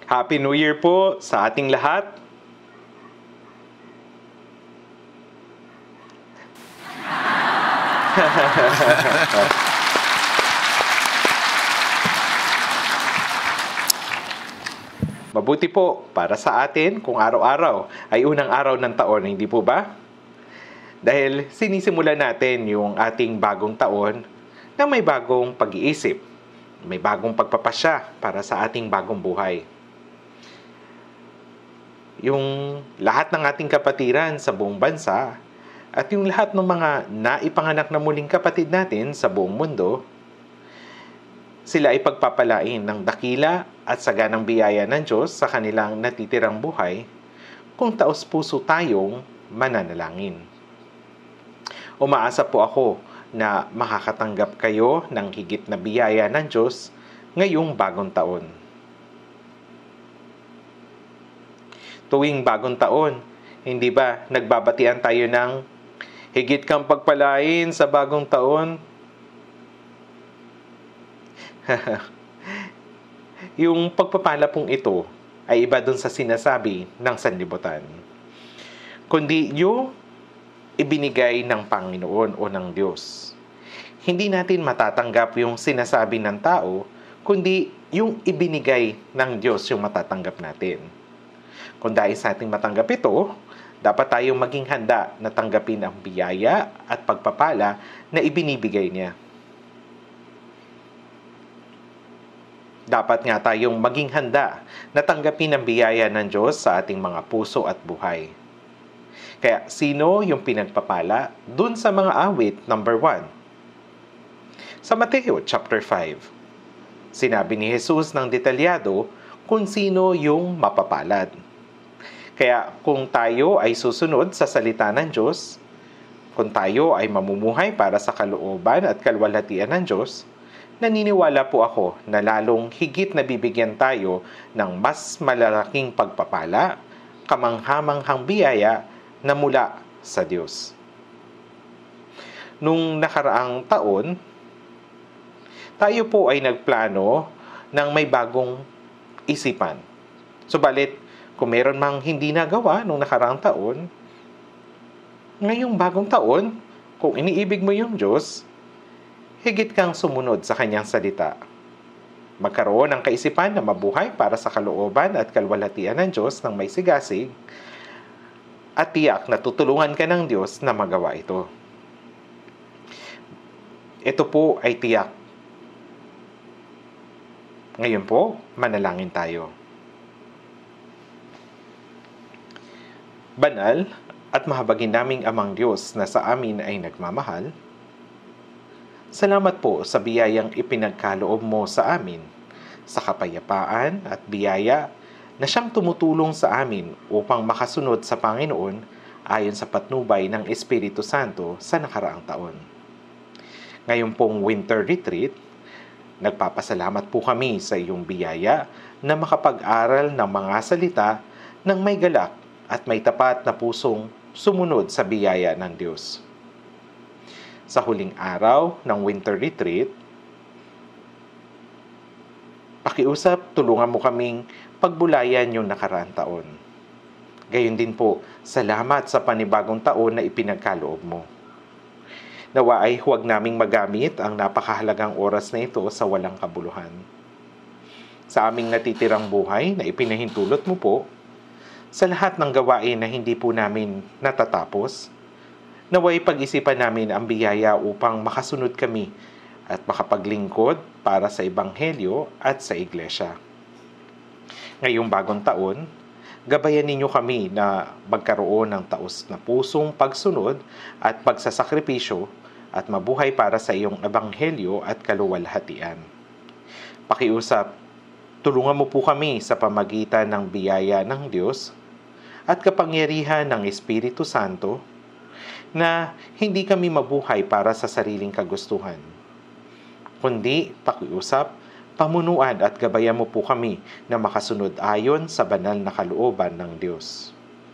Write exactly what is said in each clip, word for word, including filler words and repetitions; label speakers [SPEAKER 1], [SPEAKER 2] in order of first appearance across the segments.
[SPEAKER 1] Happy New Year po sa ating lahat. Mabuti po para sa atin kung araw-araw ay unang araw ng taon, hindi po ba? Dahil sinisimulan natin yung ating bagong taon na may bagong pag-iisip, may bagong pagpapasya para sa ating bagong buhay. Yung lahat ng ating kapatiran sa buong bansa at yung lahat ng mga naipanganak na muling kapatid natin sa buong mundo, sila ay pagpapalain ng dakila at saganang biyaya ng Diyos sa kanilang natitirang buhay kung taos-puso tayong mananalangin. Umaasa po ako na makakatanggap kayo ng higit na biyaya ng Diyos ngayong bagong taon. Tuwing bagong taon, hindi ba nagbabatian tayo ng higit kang pagpalain sa bagong taon? Yung pagpapala pong ito ay iba dun sa sinasabi ng sanlibutan, kundi yung ibinigay ng Panginoon o ng Diyos. Hindi natin matatanggap yung sinasabi ng tao, kundi yung ibinigay ng Diyos yung matatanggap natin. Kung dahil sa ating matanggap ito, dapat tayong maging handa na tanggapin ang biyaya at pagpapala na ibinibigay niya. Dapat nga tayong maging handa na tanggapin ang biyaya ng Diyos sa ating mga puso at buhay. Kaya sino yung pinagpapala dun sa mga awit number one? Sa Mateo chapter five, sinabi ni Jesus ng detalyado kung sino yung mapapalad. Kaya kung tayo ay susunod sa salita ng Diyos, kung tayo ay mamumuhay para sa kalooban at kalwalhatian ng Diyos, naniniwala po ako na lalong higit na bibigyan tayo ng mas malalaking pagpapala, kamanghamanghang biyaya na mula sa Diyos. Nung nakaraang taon, tayo po ay nagplano ng may bagong isipan. Subalit, kung meron mang hindi nagawa nung nakaraang taon, ngayong bagong taon, kung iniibig mo yung Diyos, higit kang sumunod sa kanyang salita. Magkaroon ng kaisipan na mabuhay para sa kalooban at kalwalhatian ng Diyos ng may sigasig, at tiyak na tutulungan ka ng Diyos na magawa ito. Ito po ay tiyak. Ngayon po, manalangin tayo. Banal at mahabagin naming Amang Diyos na sa amin ay nagmamahal, salamat po sa biyayang ipinagkaloob mo sa amin, sa kapayapaan at biyaya na siyang tumutulong sa amin upang makasunod sa Panginoon ayon sa patnubay ng Espiritu Santo sa nakaraang taon. Ngayon pong winter retreat, nagpapasalamat po kami sa iyong biyaya na makapag-aral ng mga salita ng may galak at may tapat na pusong sumunod sa biyaya ng Diyos. Sa huling araw ng winter retreat, pakiusap, tulungan mo kaming pagbulayan yung nakaraang taon. Gayon din po, salamat sa panibagong taon na ipinagkaloob mo. Nawa ay huwag naming magamit ang napakahalagang oras na ito sa walang kabuluhan. Sa aming natitirang buhay na ipinahintulot mo po, sa lahat ng gawain na hindi po namin natatapos, naway pag-isipan namin ang biyaya upang makasunod kami at makapaglingkod para sa Ebanghelyo at sa Iglesia. Ngayong bagong taon, gabayan ninyo kami na magkaroon ng taos na pusong pagsunod at pagsasakripisyo at mabuhay para sa iyong Ebanghelyo at kaluwalhatian. Pakiusap, tulungan mo po kami sa pamagitan ng biyaya ng Diyos at kapangyarihan ng Espiritu Santo na hindi kami mabuhay para sa sariling kagustuhan, kundi pakiusap, pamunuan at gabayan mo po kami na makasunod ayon sa banal na kalooban ng Diyos.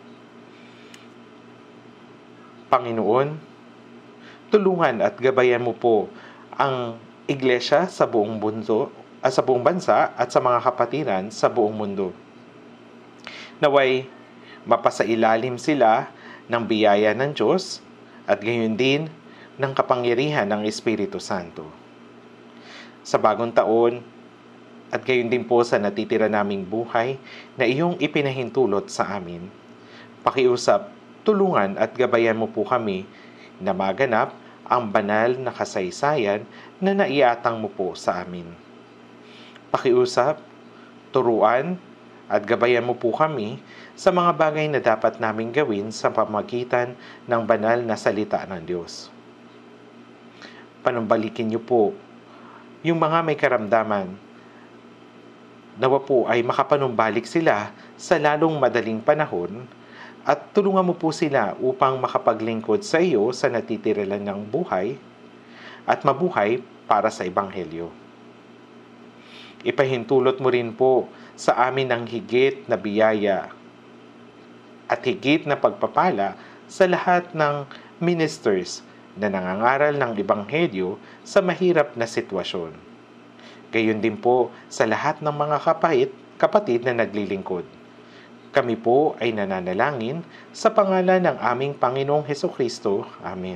[SPEAKER 1] Panginoon, tulungan at gabayan mo po ang Iglesia sa buong mundo at sa buong bansa at sa mga kapatiran sa buong mundo. Naway mapasailalim sila ng biyaya ng Diyos at gayon din ng kapangyarihan ng Espiritu Santo. Sa bagong taon at gayon din po sa natitira naming buhay na iyong ipinahintulot sa amin, pakiusap, tulungan at gabayan mo po kami na maganap ang banal na kasaysayan na naiatang mo po sa amin. Pakiusap, turuan at gabayan mo po kami sa mga bagay na dapat naming gawin sa pamagitan ng banal na salita ng Diyos. Panumbalikin niyo po yung mga may karamdaman. Nawa po ay makapanumbalik sila sa lalong madaling panahon at tulungan mo po sila upang makapaglingkod sa iyo sa natitiralan ng buhay at mabuhay para sa Ebanghelyo. Ipahintulot mo rin po sa amin ang higit na biyaya at higit na pagpapala sa lahat ng ministers na nangangaral ng Ebanghelyo sa mahirap na sitwasyon. Gayon din po sa lahat ng mga kapait, kapatid na naglilingkod. Kami po ay nananalangin sa pangalan ng aming Panginoong Hesukristo. Amen.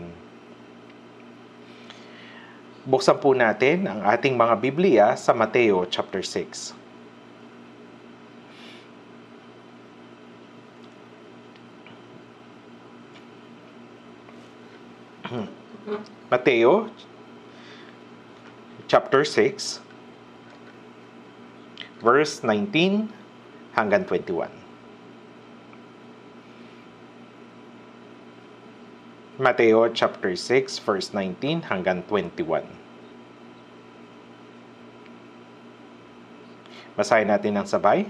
[SPEAKER 1] Buksan po natin ang ating mga Biblia sa Mateo chapter six. Mateo chapter six verse nineteen hanggang twenty-one. Mateo chapter six verse nineteen hanggang twenty-one. Basahin natin ng sabay.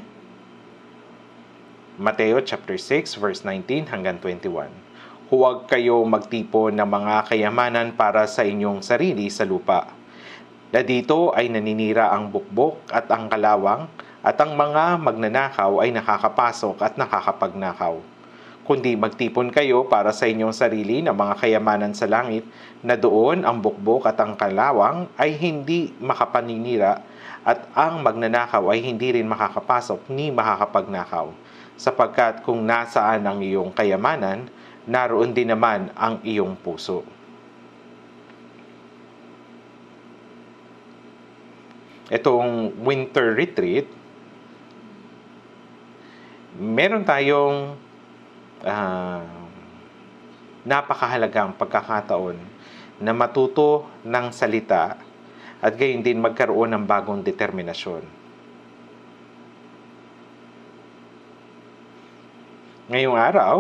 [SPEAKER 1] Mateo chapter six verse nineteen hanggang twenty-one. Huwag kayo magtipon ng mga kayamanan para sa inyong sarili sa lupa, na dito ay naninira ang bukbok at ang kalawang, at ang mga magnanakaw ay nakakapasok at nakakapagnakaw. Kundi magtipon kayo para sa inyong sarili ng mga kayamanan sa langit, na doon ang bukbok at ang kalawang ay hindi makapaninira, at ang magnanakaw ay hindi rin makakapasok ni makakapagnakaw. Sapagkat kung nasaan ang iyong kayamanan, naroon din naman ang iyong puso. Itong winter retreat, meron tayong uh, napakahalagang pagkakataon na matuto ng salita at gayon din magkaroon ng bagong determinasyon. Ngayong araw,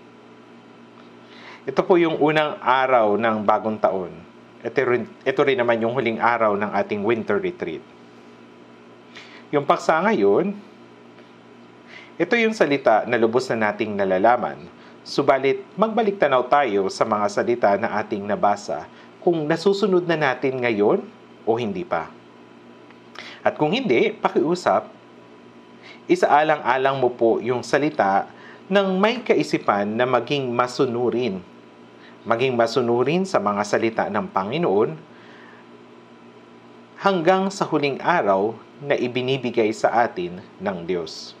[SPEAKER 1] ito po yung unang araw ng bagong taon. Ito rin, ito rin naman yung huling araw ng ating winter retreat. Yung paksa ngayon, ito yung salita na lubos na nating nalalaman. Subalit, magbalik tanaw tayo sa mga salita na ating nabasa kung nasusunod na natin ngayon o hindi pa. At kung hindi, pakiusap, isaalang-alang mo po yung salita ng may kaisipan na maging masunurin maging masunurin sa mga salita ng Panginoon hanggang sa huling araw na ibinibigay sa atin ng Diyos.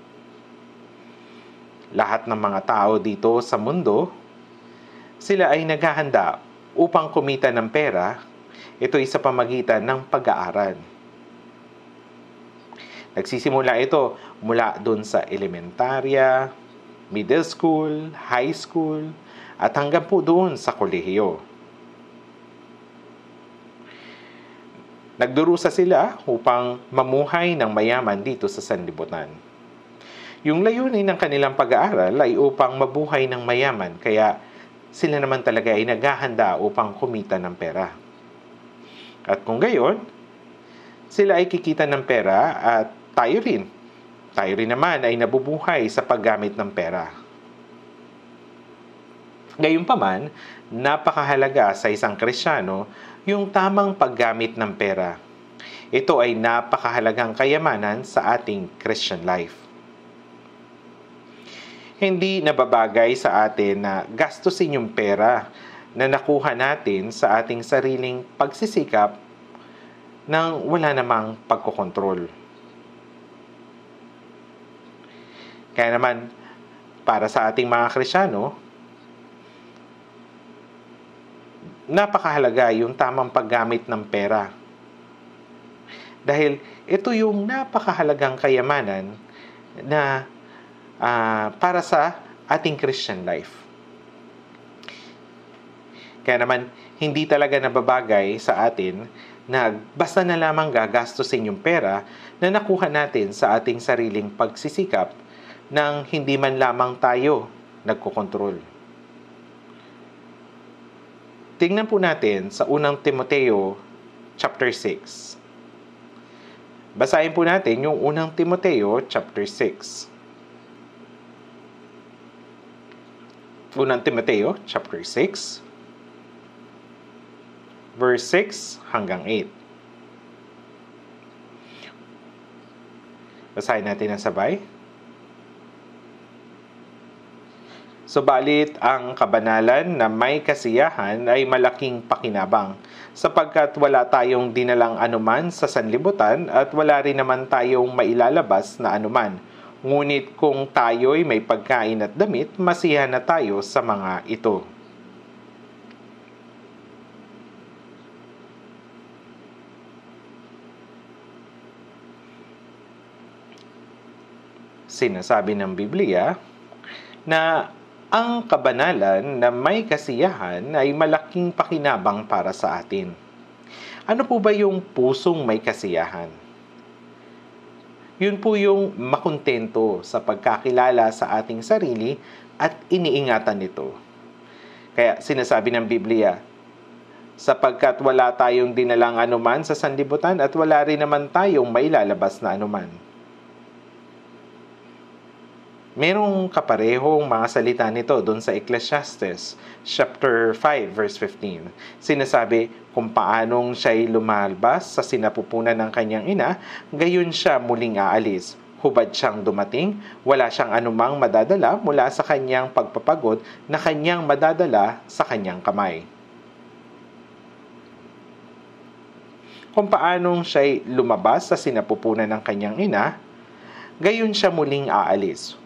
[SPEAKER 1] Lahat ng mga tao dito sa mundo, sila ay naghahanda upang kumita ng pera. Ito'y sa pamagitan ng pag-aaral. Nagsisimula ito mula doon sa elementarya, middle school, high school, at hanggang po doon sa kolehiyo. Nagdurusa sila upang mamuhay ng mayaman dito sa sanlibutan. Yung layunin ng kanilang pag-aaral ay upang mabuhay ng mayaman, kaya sila naman talaga ay naghahanda upang kumita ng pera. At kung gayon, sila ay kikita ng pera at tayo rin. Tayo rin naman ay nabubuhay sa paggamit ng pera. Gayunpaman, napakahalaga sa isang Kristiyano yung tamang paggamit ng pera. Ito ay napakahalagang kayamanan sa ating Christian life. Hindi nababagay sa atin na gastusin yung pera na nakuha natin sa ating sariling pagsisikap nang wala namang pagkokontrol. Kaya naman, para sa ating mga Kristiyano, napakahalaga yung tamang paggamit ng pera. Dahil ito yung napakahalagang kayamanan na uh, para sa ating Christian life. Kaya naman, hindi talaga nababagay sa atin na basta na lamang gagastusin yung pera na nakuha natin sa ating sariling pagsisikap nang hindi man lamang tayo nagkokontrol. Tingnan po natin sa unang Timoteo chapter six. Basahin po natin yung unang Timoteo chapter six. Unang Timoteo chapter six, verse six hanggang eight. Basahin natin ang sabay. Subalit ang kabanalan na may kasiyahan ay malaking pakinabang, sapagkat wala tayong dinalang anuman sa sanlibutan at wala rin naman tayong mailalabas na anuman. Ngunit kung tayo'y may pagkain at damit, masiyahan na tayo sa mga ito. Sinasabi ng Biblia na ang kabanalan na may kasiyahan ay malaking pakinabang para sa atin. Ano po ba yung pusong may kasiyahan? Yun po yung makontento sa pagkakilala sa ating sarili at iniingatan nito. Kaya sinasabi ng Biblia, sapagkat wala tayong dinalang anuman sa sanlibutan at wala rin naman tayong mailalabas na anuman. Merong kaparehong mga salita nito doon sa Ecclesiastes chapter five verse fifteen. Sinasabi kung paanong siya'y lumalabas sa sinapupunan ng kanyang ina, gayon siya muling aalis. Hubad siyang dumating, wala siyang anumang madadala mula sa kanyang pagpapagod na kanyang madadala sa kanyang kamay. Kung paanong siya'y lumabas sa sinapupunan ng kanyang ina, gayon siya muling aalis.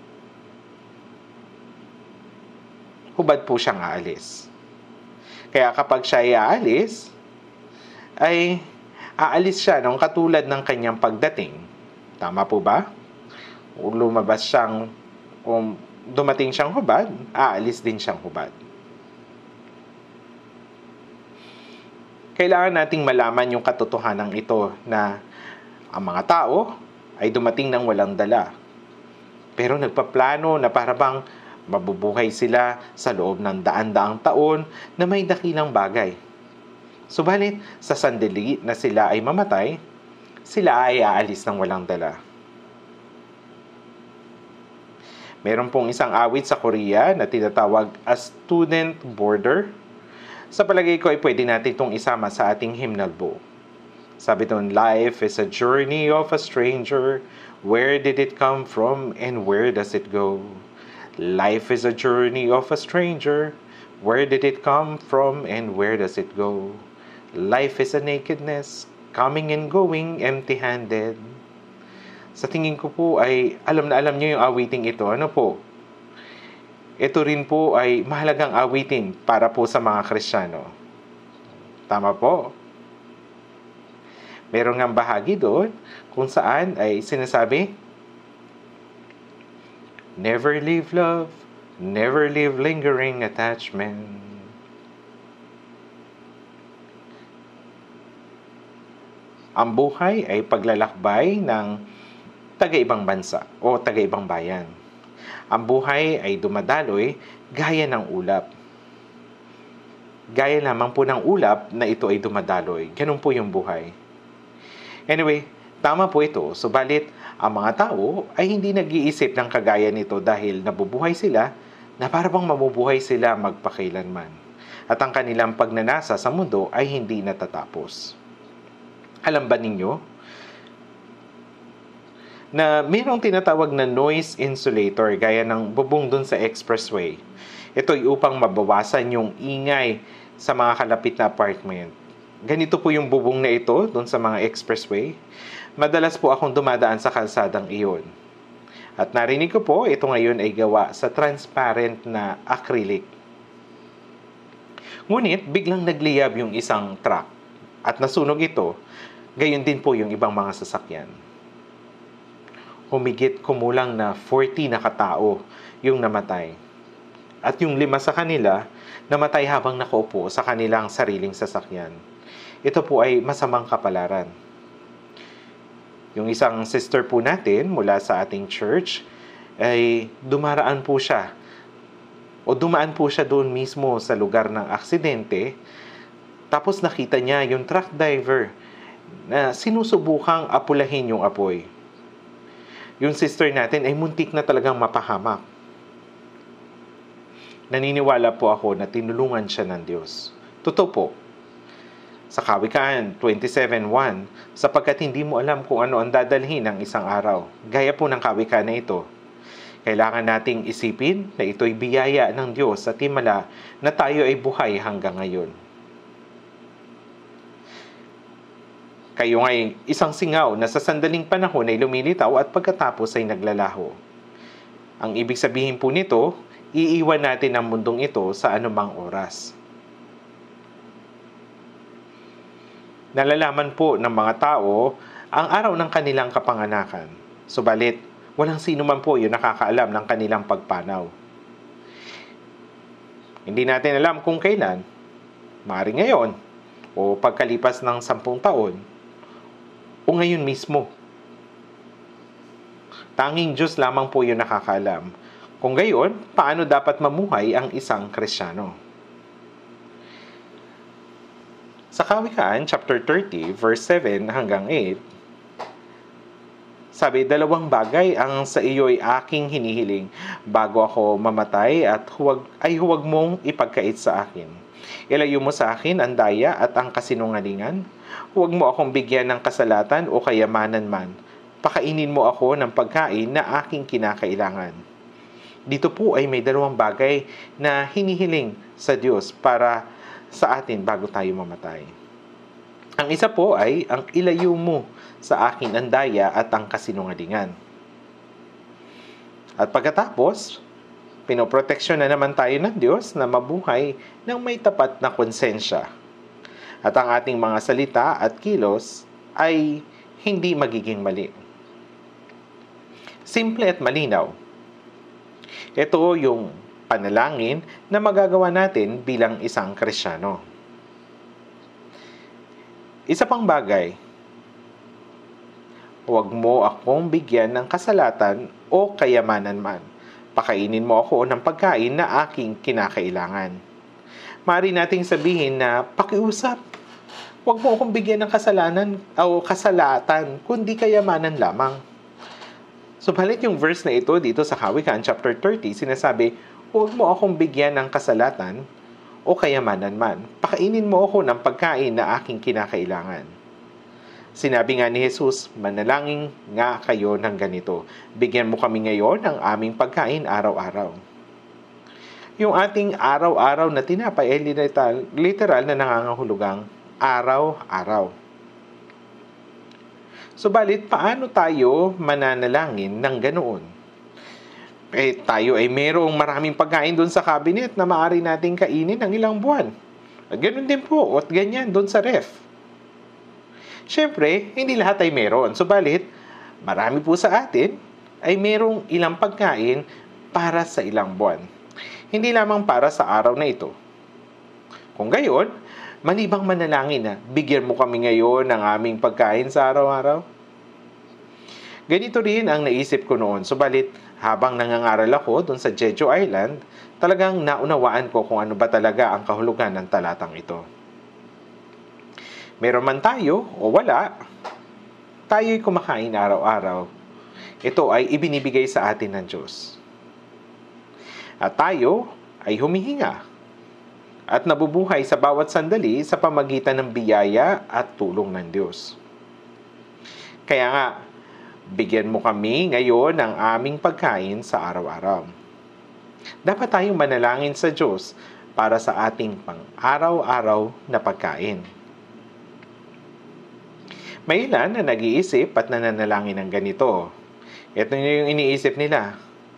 [SPEAKER 1] Hubad po siyang aalis. Kaya kapag siya ay aalis, ay aalis siya nung katulad ng kanyang pagdating. Tama po ba? O lumabas siyang, kung dumating siyang hubad, aalis din siyang hubad. Kailangan nating malaman yung katotohanan ito na ang mga tao ay dumating ng walang dala. Pero nagpaplano na para bang mabubuhay sila sa loob ng daan-daang taon na may dakilang bagay. Subalit, sa sandali na sila ay mamatay, sila ay aalis ng walang dala. Meron pong isang awit sa Korea na tinatawag as Student Border. Sa palagay ko ay pwede natin itong isama sa ating hymnal book. Sabi doon, life is a journey of a stranger. Where did it come from and where does it go? Life is a journey of a stranger. Where did it come from and where does it go? Life is a nakedness, coming and going empty-handed. Sa tingin ko po ay alam na alam niyo yung awiting ito. Ano po? Ito rin po ay mahalagang awitin para po sa mga Kristiyano. Tama po? Meron ngang bahagi doon kung saan ay sinasabi, never leave love, never leave lingering attachment. Ang buhay ay paglalakbay ng taga-ibang bansa o taga-ibang bayan. Ang buhay ay dumadaloy gaya ng ulap. Gaya lamang po ng ulap na ito ay dumadaloy. Ganun po yung buhay. Anyway, tama po ito. Subalit, ang mga tao ay hindi nag-iisip ng kagaya nito dahil nabubuhay sila na parang mabubuhay sila magpakailanman. At ang kanilang pagnanasa sa mundo ay hindi natatapos. Alam ba ninyo na mayroong tinatawag na noise insulator gaya ng bubong dun sa expressway? Ito ay upang mabawasan yung ingay sa mga kalapit na apartment. Ganito po yung bubong na ito doon sa mga expressway. Madalas po akong dumadaan sa kalsadang iyon. At narinig ko po, ito ngayon ay gawa sa transparent na acrylic. Ngunit biglang nagliyab yung isang truck at nasunog ito, gayon din po yung ibang mga sasakyan. Humigit kumulang na forty na katao yung namatay. At yung lima sa kanila, namatay habang nakaupo sa kanilang sariling sasakyan. Ito po ay masamang kapalaran. Yung isang sister po natin mula sa ating church ay dumaraan po siya o dumaan po siya doon mismo sa lugar ng aksidente. Tapos nakita niya yung truck driver na sinusubukang apulahin yung apoy. Yung sister natin ay muntik na talagang mapahamak. Naniniwala po ako na tinulungan siya ng Diyos. Totoo po. Sa Kawikaan twenty-seven one, sapagkat hindi mo alam kung ano ang dadalhin ng isang araw. Gaya po ng kawikaan na ito. Kailangan nating isipin na ito'y biyaya ng Diyos at himala na tayo ay buhay hanggang ngayon. Kayo nga'y isang singaw na sa sandaling panahon ay lumilitaw at pagkatapos ay naglalaho. Ang ibig sabihin po nito, iiwan natin ang mundong ito sa anumang oras. Nalalaman po ng mga tao ang araw ng kanilang kapanganakan. Subalit, walang sino man po yung nakakaalam ng kanilang pagpanaw. Hindi natin alam kung kailan, maaaring ngayon, o pagkalipas ng sampung taon, o ngayon mismo. Tanging Diyos lamang po yung nakakaalam. Kung gayon, paano dapat mamuhay ang isang Kristiyano? Sa Kawikaan, chapter thirty, verse seven hanggang eight, sabi, dalawang bagay ang sa iyo'y aking hinihiling bago ako mamatay at huwag, ay huwag mong ipagkait sa akin. Ilayo mo sa akin ang daya at ang kasinungalingan. Huwag mo akong bigyan ng kasalatan o kayamanan man. Pakainin mo ako ng pagkain na aking kinakailangan. Dito po ay may dalawang bagay na hinihiling sa Diyos para sa atin bago tayo mamatay. Ang isa po ay ang ilayo mo sa akin ang daya at ang kasinungalingan. At pagkatapos, pinoproteksyon na naman tayo ng Diyos na mabuhay ng may tapat na konsensya. At ang ating mga salita at kilos ay hindi magiging mali. Simple at malinaw. Ito yung panalangin na magagawa natin bilang isang Kristiyano. Isa pang bagay, huwag mo akong bigyan ng kasalatan o kayamanan man. Pakainin mo ako ng pagkain na aking kinakailangan. Maaari nating sabihin na pakiusap. Huwag mo akong bigyan ng kasalanan o kasalatan, kundi kayamanan lamang. Subalit yung verse na ito dito sa Kawikaan chapter thirty, sinasabi, huwag mo akong bigyan ng kasalatan o kayamanan man. Pakainin mo ako ng pagkain na aking kinakailangan. Sinabi nga ni Jesus, manalangin nga kayo ng ganito. Bigyan mo kami ngayon ng aming pagkain araw-araw. Yung ating araw-araw na tinapay ay literal, literal na nangangahulugang araw-araw. Subalit, paano tayo mananalangin ng ganoon? Eh, tayo ay mayroong maraming pagkain doon sa cabinet na maaari nating kainin ng ilang buwan. At ganoon din po, at ganyan doon sa ref. Siyempre, hindi lahat ay meron. Subalit, marami po sa atin ay mayroong ilang pagkain para sa ilang buwan. Hindi lamang para sa araw na ito. Kung gayon, malibang manalangin na, bigyan mo kami ngayon ng aming pagkain sa araw-araw. Ganito rin ang naisip ko noon. Subalit, habang nangangaral ako doon sa Jeju Island, talagang naunawaan ko kung ano ba talaga ang kahulugan ng talatang ito. Meron man tayo o wala, tayo'y kumakain araw-araw. Ito ay ibinibigay sa atin ng Diyos. At tayo ay humihinga at nabubuhay sa bawat sandali sa pamagitan ng biyaya at tulong ng Diyos. Kaya nga, bigyan mo kami ngayon ng aming pagkain sa araw-araw. Dapat tayong manalangin sa Diyos para sa ating pang-araw-araw na pagkain. May ilan na nag-iisip at nananalangin ng ganito. Ito yung iniisip nila.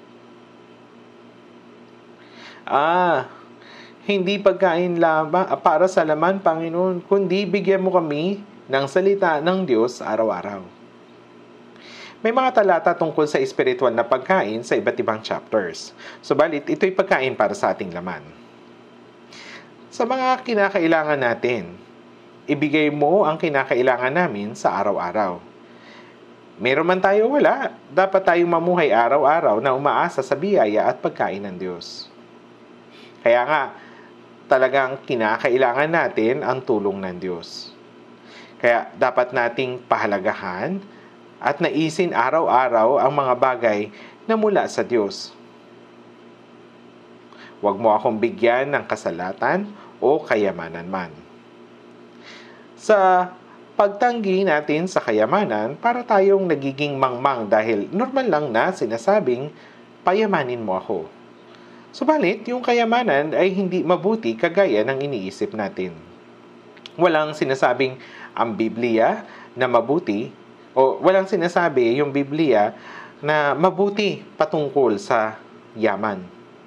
[SPEAKER 1] Ah, hindi pagkain lamang para sa laman, Panginoon, kundi bigyan mo kami ng salita ng Diyos araw-araw. May mga talata tungkol sa espiritual na pagkain sa iba't ibang chapters. Subalit, ito'y pagkain para sa ating laman. Sa mga kinakailangan natin, ibigay mo ang kinakailangan namin sa araw-araw. Meron man tayo wala, dapat tayong mamuhay araw-araw na umaasa sa biyaya at pagkain ng Diyos. Kaya nga, talagang kinakailangan natin ang tulong ng Diyos. Kaya dapat nating pahalagahan at naisin araw-araw ang mga bagay na mula sa Diyos. Huwag mo akong bigyan ng kasalatan o kayamanan man. Sa pagtanggi natin sa kayamanan, para tayong nagiging mangmang dahil normal lang na sinasabing, payamanin mo ako. Subalit, yung kayamanan ay hindi mabuti kagaya ng iniisip natin. Walang sinasabing ang Biblia na mabuti, o walang sinasabi yung Biblia na mabuti patungkol sa yaman.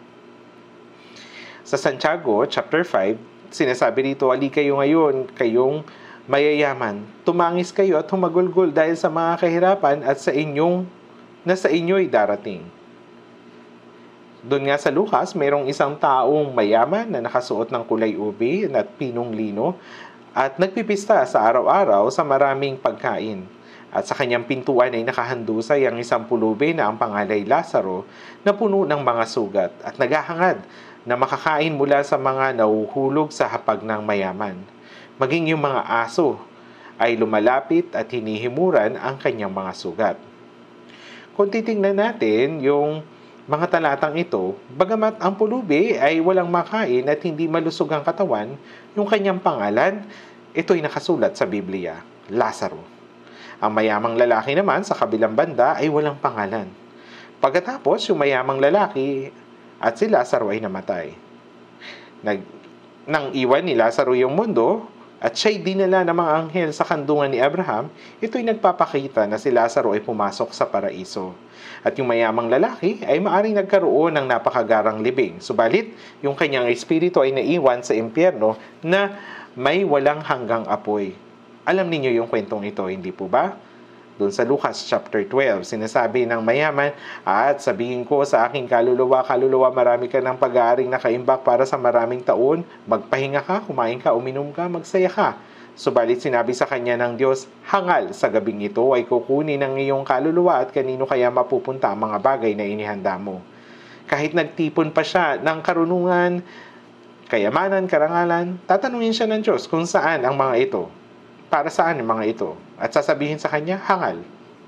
[SPEAKER 1] Sa Santiago, chapter five, sinasabi dito, "Ali kayo ngayon, kayong mayayaman. Tumangis kayo at humagulgol dahil sa mga kahirapan at sa inyong, na sa inyo'y darating." Doon nga sa Lucas, mayroong isang taong mayaman na nakasuot ng kulay ube at pinong lino at nagpipista sa araw-araw sa maraming pagkain. At sa kanyang pintuan ay nakahandusay ang isang pulubi na ang pangalay Lazaro na puno ng mga sugat at naghahangad na makakain mula sa mga nahuhulog sa hapag ng mayaman. Maging yung mga aso ay lumalapit at hinihimuran ang kanyang mga sugat. Kung titingnan natin yung mga talatang ito, bagamat ang pulubi ay walang makain at hindi malusog ang katawan, yung kanyang pangalan, ito'y nakasulat sa Biblia, Lazaro. Ang mayamang lalaki naman sa kabilang banda ay walang pangalan. Pagkatapos, yung mayamang lalaki at si Lazaro ay namatay. Nag, nang iwan ni Lazaro yung mundo, at siya'y dinala ng mga anghel sa kandungan ni Abraham, ito'y nagpapakita na si Lazaro ay pumasok sa paraiso. At yung mayamang lalaki ay maaring nagkaroon ng napakagarang libing. Subalit, yung kanyang espiritu ay naiwan sa impyerno na may walang hanggang apoy. Alam niyo yung kwentong ito, hindi po ba? Doon sa Lucas chapter twelve, sinasabi ng mayaman, "At sabihin ko sa aking kaluluwa, kaluluwa, marami ka ng pag-aaring nakaimbak para sa maraming taon. Magpahinga ka, kumain ka, uminom ka, magsaya ka." Subalit sinabi sa kanya ng Diyos, "Hangal sa gabing ito ay kukunin ng iyong kaluluwa at kanino kaya mapupunta ang mga bagay na inihanda mo." Kahit nagtipon pa siya ng karunungan, kayamanan, karangalan, tatanungin siya ng Diyos kung saan ang mga ito. Para saan ang mga ito? At sasabihin sa kanya, hangal.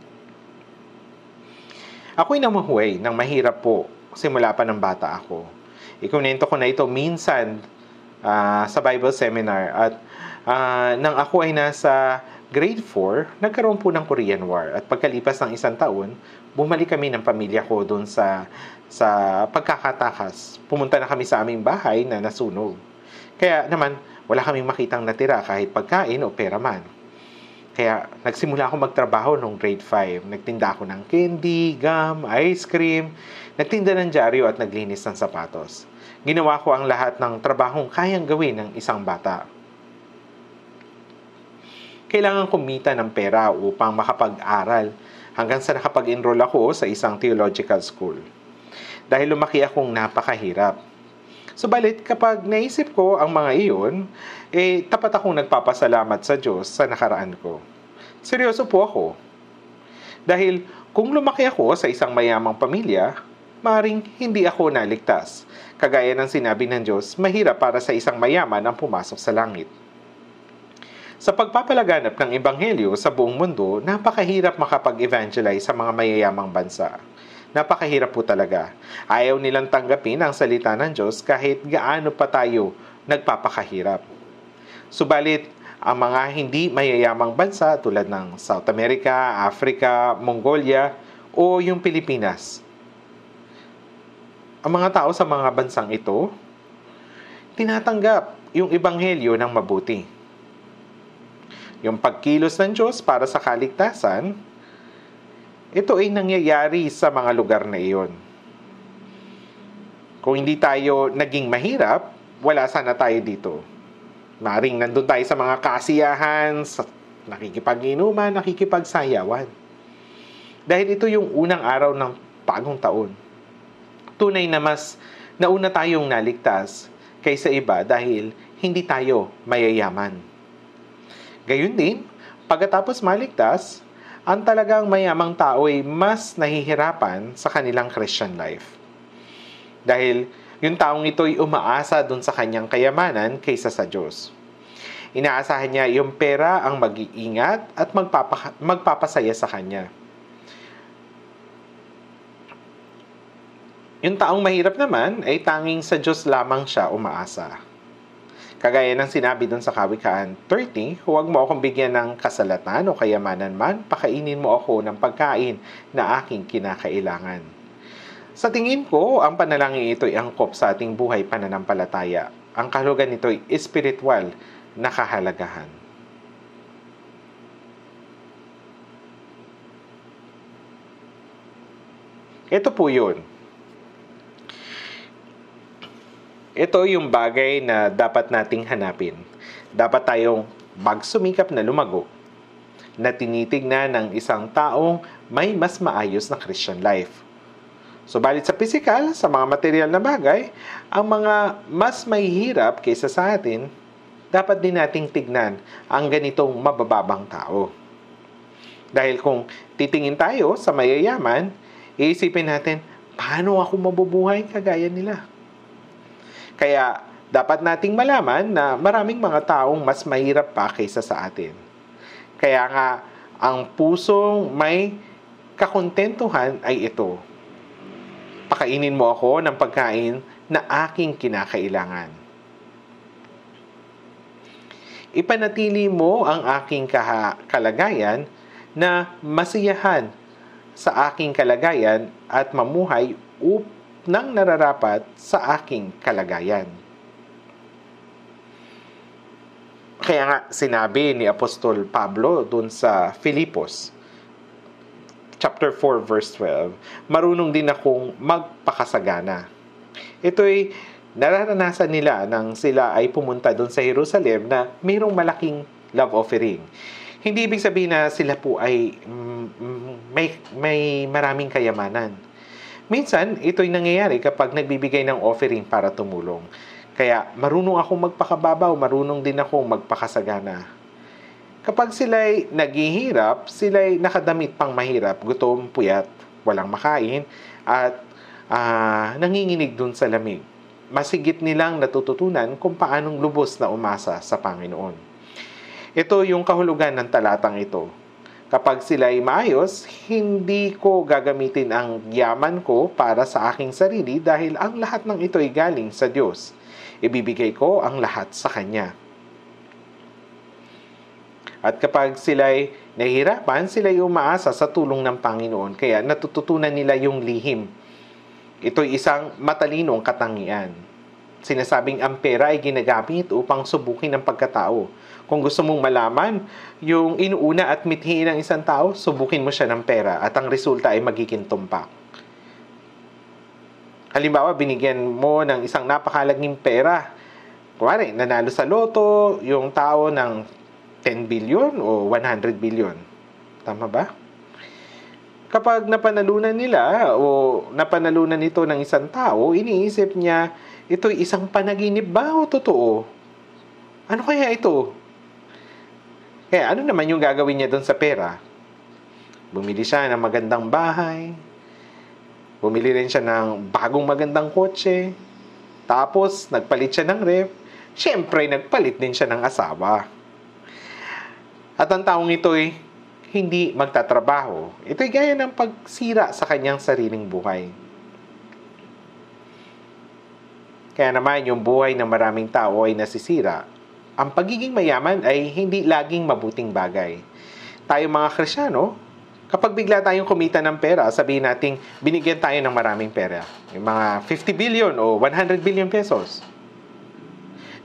[SPEAKER 1] Ako'y namuhuay ng mahirap po simula pa ng bata ako. Ikunento ko na ito minsan uh, sa Bible seminar at uh, nang ako ay nasa grade four, nagkaroon po ng Korean War at pagkalipas ng isang taon, bumalik kami ng pamilya ko doon sa, sa pagkakatakas. Pumunta na kami sa aming bahay na nasunog. Kaya naman, wala kaming makitang natira kahit pagkain o pera man. Kaya nagsimula ako magtrabaho noong grade five. Nagtinda ako ng candy, gum, ice cream, nagtinda ng dyaryo at naglinis ng sapatos. Ginawa ko ang lahat ng trabahong kayang gawin ng isang bata. Kailangan kumita ng pera upang makapag-aral hanggang sa nakapag-enroll ako sa isang theological school. Dahil lumaki akong napakahirap. Subalit, kapag naisip ko ang mga iyon, eh, tapat akong nagpapasalamat sa Diyos sa nakaraan ko. Seryoso po ako. Dahil kung lumaki ako sa isang mayamang pamilya, maring hindi ako naligtas. Kagaya ng sinabi ng Diyos, mahirap para sa isang mayaman ang pumasok sa langit. Sa pagpapalaganap ng Ebanghelyo sa buong mundo, napakahirap makapag-evangelize sa mga mayayamang bansa. Napakahirap po talaga. Ayaw nilang tanggapin ang salita ng Diyos kahit gaano pa tayo nagpapakahirap. Subalit, ang mga hindi mayayamang bansa tulad ng South America, Africa, Mongolia o yung Pilipinas, ang mga tao sa mga bansang ito, tinatanggap yung Ebanghelyo ng mabuti. Yung pagkilos ng Diyos para sa kaligtasan, ito ay nangyayari sa mga lugar na iyon. Kung hindi tayo naging mahirap, wala sana tayo dito. Maring nandun tayo sa mga kasiyahan, sa nakikipag-inuman, nakikipagsayawan. Dahil ito yung unang araw ng bagong taon. Tunay na mas nauna tayong naligtas kaysa iba dahil hindi tayo mayayaman. Gayun din, pagkatapos maligtas, ang talagang mayamang tao ay mas nahihirapan sa kanilang Christian life. Dahil yung taong ito ay umaasa dun sa kanyang kayamanan kaysa sa Diyos. Inaasahan niya yung pera ang mag-iingat at magpapa- magpapasaya sa kanya. Yung taong mahirap naman ay tanging sa Diyos lamang siya umaasa. Kagaya ng sinabi dun sa Kawikaan thirty, huwag mo akong bigyan ng kasalatan o kayamanan man, pakainin mo ako ng pagkain na aking kinakailangan. Sa tingin ko, ang panalangin ito ay angkop sa ating buhay pananampalataya. Ang kahulugan nito ay espiritual na kahalagahan. Ito po yun. Ito yung bagay na dapat nating hanapin. Dapat tayong magsumikap na lumago, na tinitignan ng isang taong may mas maayos na Christian life. Subalit sa pisikal, sa mga material na bagay, ang mga mas mahihirap kaysa sa atin, dapat din nating tignan ang ganitong mabababang tao. Dahil kung titingin tayo sa mayayaman, iisipin natin, paano ako mabubuhay kagaya nila? Kaya dapat nating malaman na maraming mga taong mas mahirap pa kaysa sa atin. Kaya nga, ang pusong may kakontentuhan ay ito. Pakainin mo ako ng pagkain na aking kinakailangan. Ipanatili mo ang aking kaha- kalagayan na masiyahan sa aking kalagayan at mamuhay upang nang nararapat sa aking kalagayan. Kaya nga sinabi ni Apostol Pablo dun sa Filipos, chapter four, verse twelve, marunong din akong magpakasagana. Ito'y nararanasan nila nang sila ay pumunta dun sa Jerusalem na mayroong malaking love offering. Hindi ibig sabihin na sila po ay mm, may, may maraming kayamanan. Minsan, ito'y nangyayari kapag nagbibigay ng offering para tumulong. Kaya marunong akong magpakababaw, marunong din akong magpakasagana. Kapag sila'y naghihirap, sila'y nakadamit pang mahirap, gutom, puyat, walang makain, at uh, nanginginig dun sa lamig. Masigit nilang natututunan kung paanong lubos na umasa sa Panginoon. Ito yung kahulugan ng talatang ito. Kapag sila'y maayos, hindi ko gagamitin ang yaman ko para sa aking sarili dahil ang lahat ng ito ay galing sa Diyos. Ibibigay ko ang lahat sa Kanya. At kapag sila'y nahihirapan, sila'y umaasa sa tulong ng Panginoon. Kaya natututunan nila yung lihim. Ito'y isang matalinong katangian. Sinasabing ang pera ay ginagamit upang subukin ang pagkatao. Kung gusto mong malaman yung inuuna at mithiin ng isang tao, subukin mo siya ng pera at ang resulta ay magiging tumpak. Halimbawa, binigyan mo ng isang napakalaging pera. Kumari, nanalo sa loto yung tao ng ten billion o one hundred billion. Tama ba? Kapag napanalunan nila o napanalunan ito ng isang tao, iniisip niya, ito'y isang panaginip ba o totoo? Ano kaya ito? Kaya ano naman yung gagawin niya doon sa pera? Bumili siya ng magandang bahay. Bumili rin siya ng bagong magandang kotse. Tapos, nagpalit siya ng ref. Siyempre, nagpalit din siya ng asawa. At ang taong ito'y hindi magtatrabaho. Ito'y gaya ng pagsira sa kanyang sariling buhay. Kaya naman, yung buhay ng maraming tao ay nasisira. Ang pagiging mayaman ay hindi laging mabuting bagay. Tayo mga Kristyano, kapag bigla tayong kumita ng pera, sabihin nating binigyan tayo ng maraming pera. Yung mga fifty billion o one hundred billion pesos.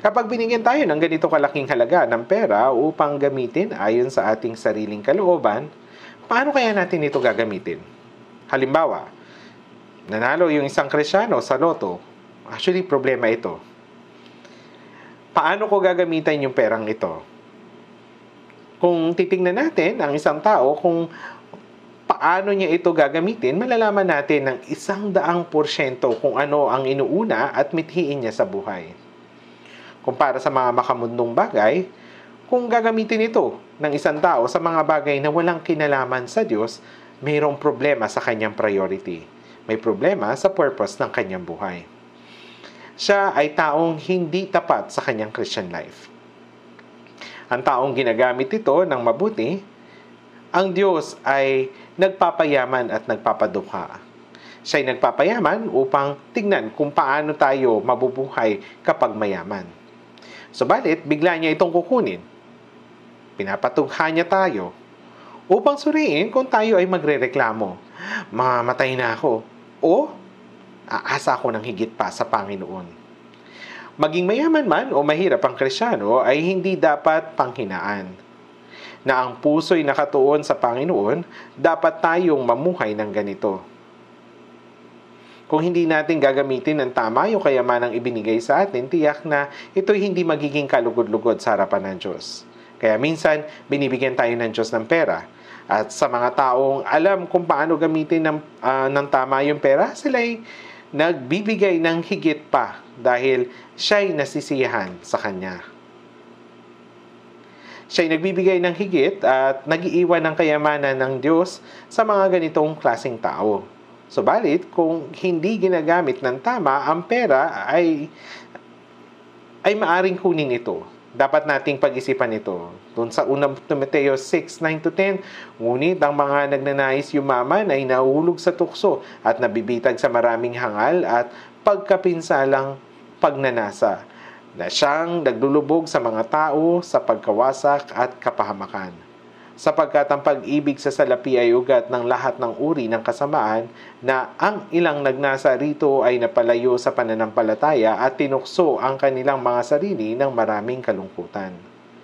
[SPEAKER 1] Kapag binigyan tayo ng ganito kalaking halaga ng pera upang gamitin ayon sa ating sariling kalooban, paano kaya natin ito gagamitin? Halimbawa, nanalo yung isang Kristyano sa loto. Actually, problema ito. Paano ko gagamitin yung perang ito? Kung titingnan natin ang isang tao, kung paano niya ito gagamitin, malalaman natin ng isang daang porsyento kung ano ang inuuna at mithiin niya sa buhay. Kumpara sa mga makamundong bagay, kung gagamitin ito ng isang tao sa mga bagay na walang kinalaman sa Diyos, mayroong problema sa kanyang priority. May problema sa purpose ng kanyang buhay. Siya ay taong hindi tapat sa kanyang Christian life. Ang taong ginagamit ito ng mabuti, ang Diyos ay nagpapayaman at nagpapadukha. Siya ay nagpapayaman upang tignan kung paano tayo mabubuhay kapag mayaman. Subalit, bigla niya itong kukunin. Pinapatugha niya tayo upang suriin kung tayo ay magrereklamo. Mamamatay na ako. O, aasa ako ng higit pa sa Panginoon. Maging mayaman man o mahirap ang Kristyano ay hindi dapat panghinaan. Na ang puso'y nakatuon sa Panginoon, dapat tayong mamuhay ng ganito. Kung hindi natin gagamitin ng tama yung kayamanang ibinigay sa atin, tiyak na ito'y hindi magiging kalugod-lugod sa harapan ng Diyos. Kaya minsan, binibigyan tayo ng Diyos ng pera. At sa mga taong alam kung paano gamitin ng, uh, ng tama yung pera, sila'y nagbibigay ng higit pa dahil siya'y nasisiyahan sa Kanya. Siya'y nagbibigay ng higit at nag-iiwan ng kayamanan ng Diyos sa mga ganitong klaseng tao. Subalit, kung hindi ginagamit ng tama, ang pera ay ay maaring kunin ito. Dapat nating pag-isipan ito. Doon sa unang Timoteo six, nine to ten, ngunit ang mga nagnanais yumaman ay nahulog sa tukso at nabibitag sa maraming hangal at pagkapinsalang pagnanasa, na siyang naglulubog sa mga tao sa pagkawasak at kapahamakan. Sapagkat ang pag-ibig sa salapi ay ugat ng lahat ng uri ng kasamaan, na ang ilang nagnasa rito ay napalayo sa pananampalataya at tinukso ang kanilang mga sarili ng maraming kalungkutan.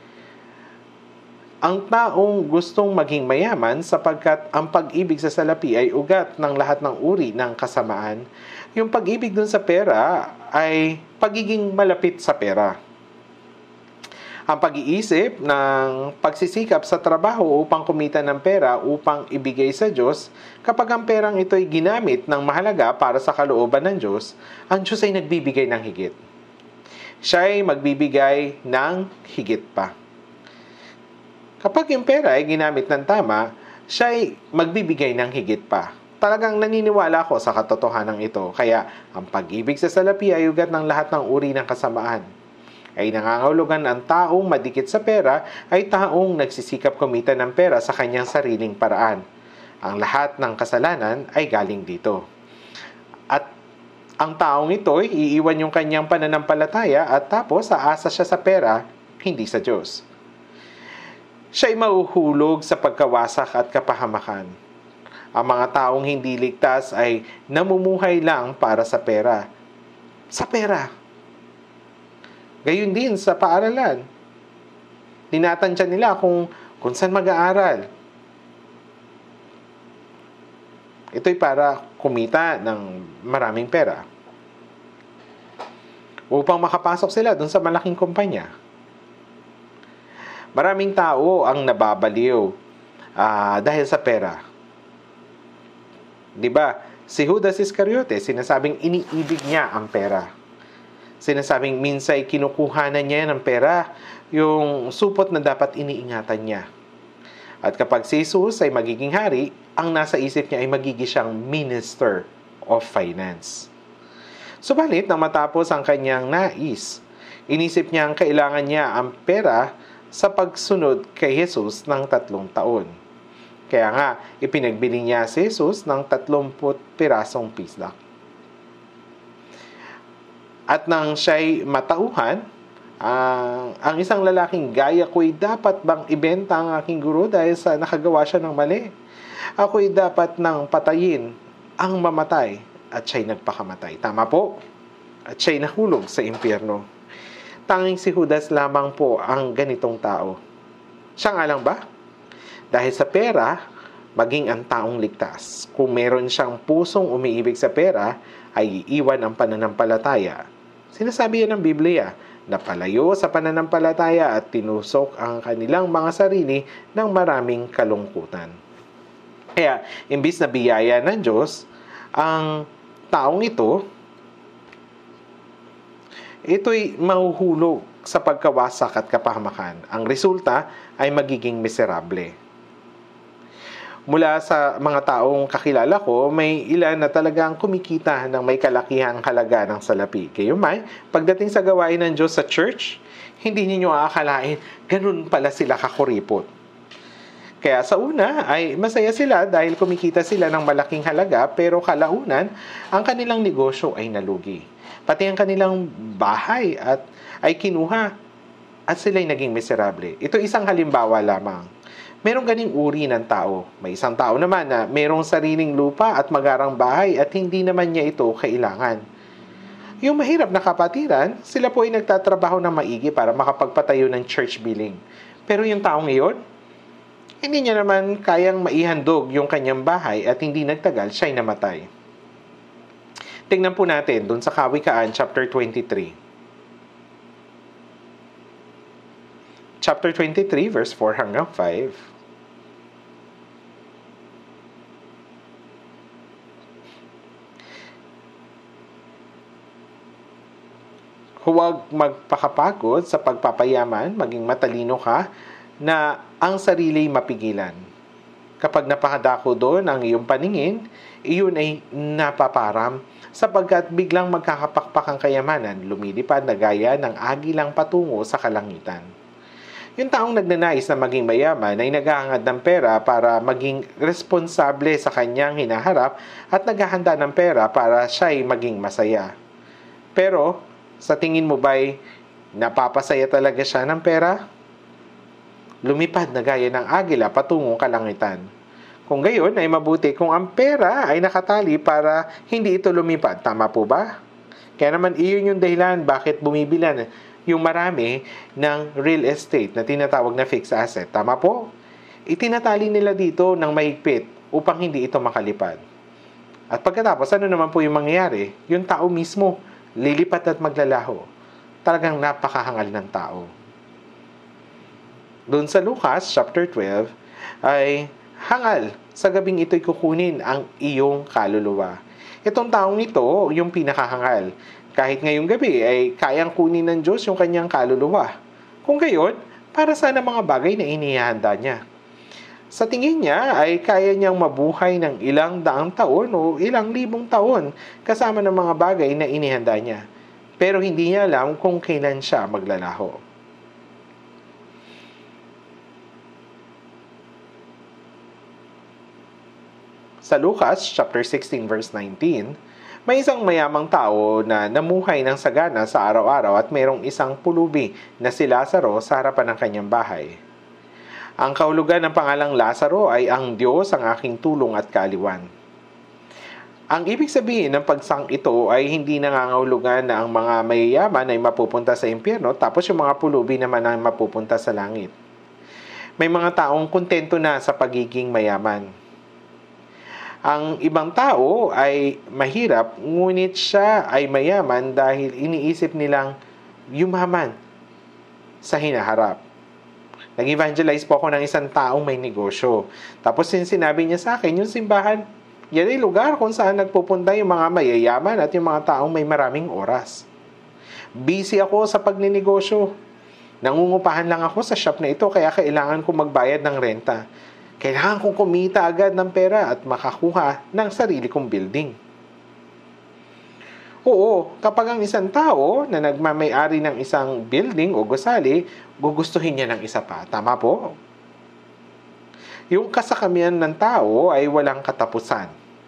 [SPEAKER 1] Ang taong gustong maging mayaman sapagkat ang pag-ibig sa salapi ay ugat ng lahat ng uri ng kasamaan, yung pag-ibig dun sa pera ay pagiging malapit sa pera. Ang pag-iisip ng pagsisikap sa trabaho upang kumita ng pera upang ibigay sa Diyos, kapag ang perang ito ay ginamit ng mahalaga para sa kalooban ng Diyos, ang Diyos ay nagbibigay ng higit. Siya ay magbibigay ng higit pa. Kapag yung pera ay ginamit ng tama, siya ay magbibigay ng higit pa. Talagang naniniwala ako sa katotohanan ito. Kaya ang pag-ibig sa salapi ay ugat ng lahat ng uri ng kasamaan. Ay nangangahulugan ang taong madikit sa pera ay taong nagsisikap kumita ng pera sa kanyang sariling paraan. Ang lahat ng kasalanan ay galing dito. At ang taong ito ay iiwan yung kanyang pananampalataya at tapos aasa siya sa pera, hindi sa Diyos. Siya ay mahuhulog sa pagkawasak at kapahamakan. Ang mga taong hindi ligtas ay namumuhay lang para sa pera. Sa pera. Gayon din sa paaralan. Tinatansya nila kung, kung saan mag-aaral. Ito'y para kumita ng maraming pera. Upang makapasok sila dun sa malaking kumpanya. Maraming tao ang nababaliw uh, dahil sa pera. Diba? Si Judas Iscariote, sinasabing iniibig niya ang pera. Sinasabing minsay kinukuha na niya ng pera, yung supot na dapat iniingatan niya. At kapag si Jesus ay magiging hari, ang nasa isip niya ay magiging siyang Minister of Finance. Subalit, nang matapos ang kanyang nais, inisip niya ang kailangan niya ang pera sa pagsunod kay Jesus ng tatlong taon. Kaya nga, ipinagbili niya si Jesus ng tatlumput pirasong pislak. At nang siya'y matauhan, uh, ang isang lalaking gaya ko'y dapat bang ibenta ang aking guro dahil sa nakagawa siya ng mali? Ako'y dapat nang patayin ang mamatay at siya'y nagpakamatay. Tama po? At siya'y nahulog sa impyerno. tanging si Judas lamang po ang ganitong tao. Siya nga lang ba? Dahil sa pera, maging ang taong ligtas. Kung meron siyang pusong umiibig sa pera, ay iiwan ang pananampalataya. Sinasabi yan ng Biblia, na palayo sa pananampalataya at tinusok ang kanilang mga sarili ng maraming kalungkutan. Kaya, imbis na biyaya ng Diyos, ang taong ito, ito'y mahuhulog sa pagkawasak at kapahamakan. Ang resulta ay magiging miserable. Mula sa mga taong kakilala ko, may ilan na talagang kumikita ng may kalakihang halaga ng salapi. Gayunmay, pagdating sa gawain ng Diyos sa church, hindi ninyo aakalain, ganun pala sila kakuripot. Kaya sa una ay masaya sila dahil kumikita sila ng malaking halaga, pero kalaunan, ang kanilang negosyo ay nalugi. Pati ang kanilang bahay at ay kinuha at sila'y naging miserable. Ito isang halimbawa lamang. Merong ganing uri ng tao. May isang tao naman na merong sariling lupa at magarang bahay at hindi naman niya ito kailangan. Yung mahirap na kapatiran, sila po ay nagtatrabaho ng maigi para makapagpatayo ng church building. Pero yung taong iyon, hindi niya naman kayang maihandog yung kanyang bahay at hindi nagtagal siya'y namatay. Tingnan po natin dun sa Kawikaan chapter twenty-three. Chapter twenty-three, verse four hanggang five. Huwag magpakapagod sa pagpapayaman, maging matalino ka na ang sarili mapigilan. Kapag napakadako doon ang iyong paningin, iyon ay napaparam sapagkat biglang magkakapakpak ang kayamanan, lumilipad na gaya ng agilang patungo sa kalangitan. Yung taong nagnanais na maging mayaman ay naghahangad ng pera para maging responsable sa kanyang hinaharap at naghahanda ng pera para siya'y maging masaya. Pero, sa tingin mo ba'y napapasaya talaga siya ng pera? Lumipad na gaya ng agila patungong kalangitan. Kung gayon ay mabuti kung ang pera ay nakatali para hindi ito lumipad. Tama po ba? Kaya naman iyon yung dahilan bakit bumibilan yung marami ng real estate na tinatawag na fixed asset. Tama po? Itinatali nila dito ng mahigpit upang hindi ito makalipad. At pagkatapos, ano naman po yung mangyayari? Yung tao mismo, lilipat at maglalaho. Talagang napakahangal ng tao. Doon sa Lucas chapter twelve ay hangal sa gabing ito'y kukunin ang iyong kaluluwa. Itong taong ito, yung pinakahangal. Kahit ngayong gabi ay kayang kunin ng Diyos yung kanyang kaluluwa. Kung gayon, para saan ang mga bagay na inihanda niya? Sa tingin niya ay kaya niyang mabuhay ng ilang daang taon o ilang libong taon kasama ng mga bagay na inihanda niya. Pero hindi niya alam kung kailan siya maglalaho. Sa Lucas chapter sixteen verse nineteen, may isang mayamang tao na namuhay ng sagana sa araw-araw at mayroong isang pulubi na si Lazaro sa harapan ng kanyang bahay. Ang kahulugan ng pangalang Lazaro ay ang Diyos ang aking tulong at kaaliwan. Ang ibig sabihin ng pagsang ito ay hindi nangangahulugan na ang mga mayayaman ay mapupunta sa impyerno tapos yung mga pulubi naman ay mapupunta sa langit. May mga taong kontento na sa pagiging mayaman. Ang ibang tao ay mahirap, ngunit siya ay mayaman dahil iniisip nilang yumaman sa hinaharap. Nag-evangelize po ako ng isang taong may negosyo. Tapos sin sinabi niya sa akin, yung simbahan, yan ay lugar kung saan nagpupunta yung mga mayayaman at yung mga taong may maraming oras. Busy ako sa pagninegosyo. Nangungupahan lang ako sa shop na ito kaya kailangan ko magbayad ng renta. Kailangan kong kumita agad ng pera at makakuha ng sarili kong building. Oo, kapag ang isang tao na nagmamay-ari ng isang building o gusali, gugustuhin niya ng isa pa. Tama po? Yung kasakamihan ng tao ay walang katapusan.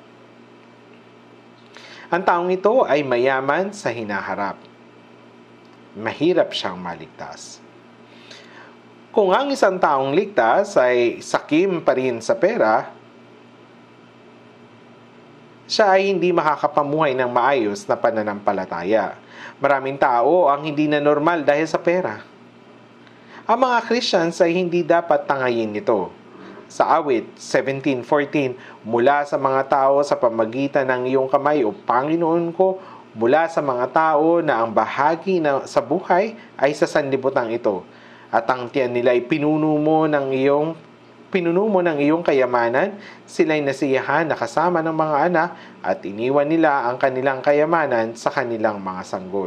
[SPEAKER 1] Ang taong ito ay mayaman sa hinaharap. Mahirap siyang maligtas. Kung ang isang taong ligtas ay sakim pa rin sa pera, siya ay hindi makakapamuhay ng maayos na pananampalataya. Maraming tao ang hindi na normal dahil sa pera. Ang mga Christians ay hindi dapat tangayin nito. Sa awit seventeen fourteen, mula sa mga tao sa pamagitan ng iyong kamay o Panginoon ko, mula sa mga tao na ang bahagi na sa buhay ay sa sanlibutan ito, at ang tiyan nila ay pinuno mo ng iyong pinuno mo ng iyong kayamanan, sila'y nasiyahan na kasama ng mga anak at iniwan nila ang kanilang kayamanan sa kanilang mga sanggol.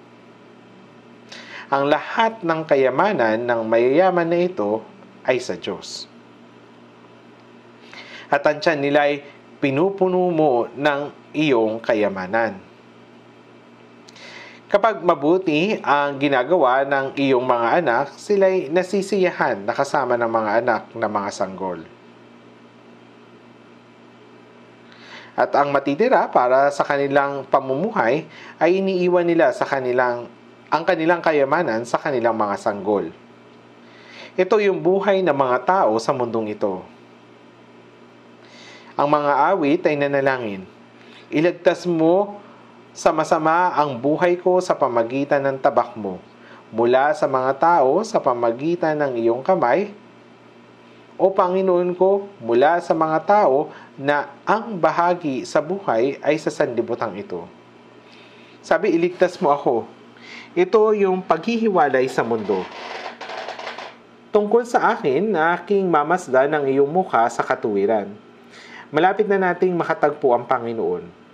[SPEAKER 1] Ang lahat ng kayamanan ng mayayaman na ito ay sa Diyos. At ang tiyan nila ay pinupuno mo ng iyong kayamanan. Kapag mabuti ang ginagawa ng iyong mga anak, sila'y nasisiyahan na kasama ng mga anak na mga sanggol. At ang matitira para sa kanilang pamumuhay ay iniiwan nila sa kanilang ang kanilang kayamanan sa kanilang mga sanggol. Ito yung buhay ng mga tao sa mundong ito. Ang mga awit ay nanalangin, "Iligtas mo sa masama ang buhay ko sa pamagitan ng tabak mo, mula sa mga tao sa pamagitan ng iyong kamay, o Panginoon ko, mula sa mga tao na ang bahagi sa buhay ay sa sanlibutan ito." Sabi, iligtas mo ako. Ito yung paghihiwalay sa mundo. Tungkol sa akin na aking mamasdan ng iyong mukha sa katuwiran. Malapit na nating makatagpo ang Panginoon.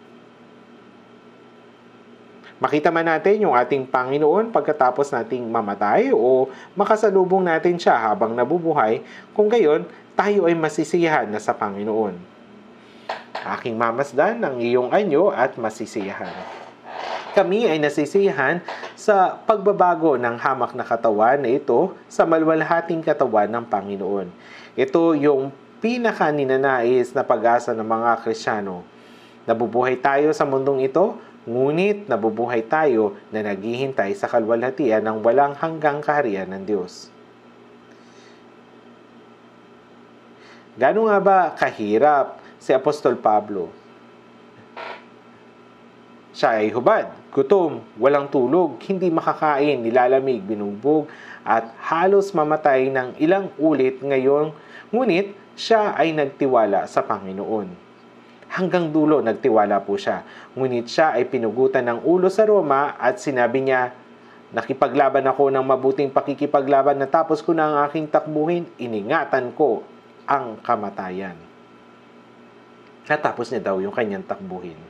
[SPEAKER 1] Makita man natin yung ating Panginoon pagkatapos nating mamatay o makasalubong natin siya habang nabubuhay, kung gayon, tayo ay masisiyahan na sa Panginoon. Aking mamasdan ang iyong anyo at masisiyahan. Kami ay nasisiyahan sa pagbabago ng hamak na katawan na ito sa maluwalhating katawan ng Panginoon. Ito yung pinaka-ninanais na pag-asa ng mga Kristiyano. Nabubuhay tayo sa mundong ito, ngunit nabubuhay tayo na naghihintay sa kaluwalhatian ng walang hanggang kaharian ng Diyos. Gaano nga ba kahirap si Apostol Pablo? Siya ay hubad, gutom, walang tulog, hindi makakain, nilalamig, binugbog, at halos mamatay ng ilang ulit ngayon, ngunit siya ay nagtiwala sa Panginoon. Hanggang dulo nagtiwala po siya. Ngunit siya ay pinugutan ng ulo sa Roma at sinabi niya, "Nakipaglaban ako ng mabuting pakikipaglaban, natapos ko na ang aking takbuhin, iningatan ko ang kamatayan." Natapos niya daw yung kanyang takbuhin.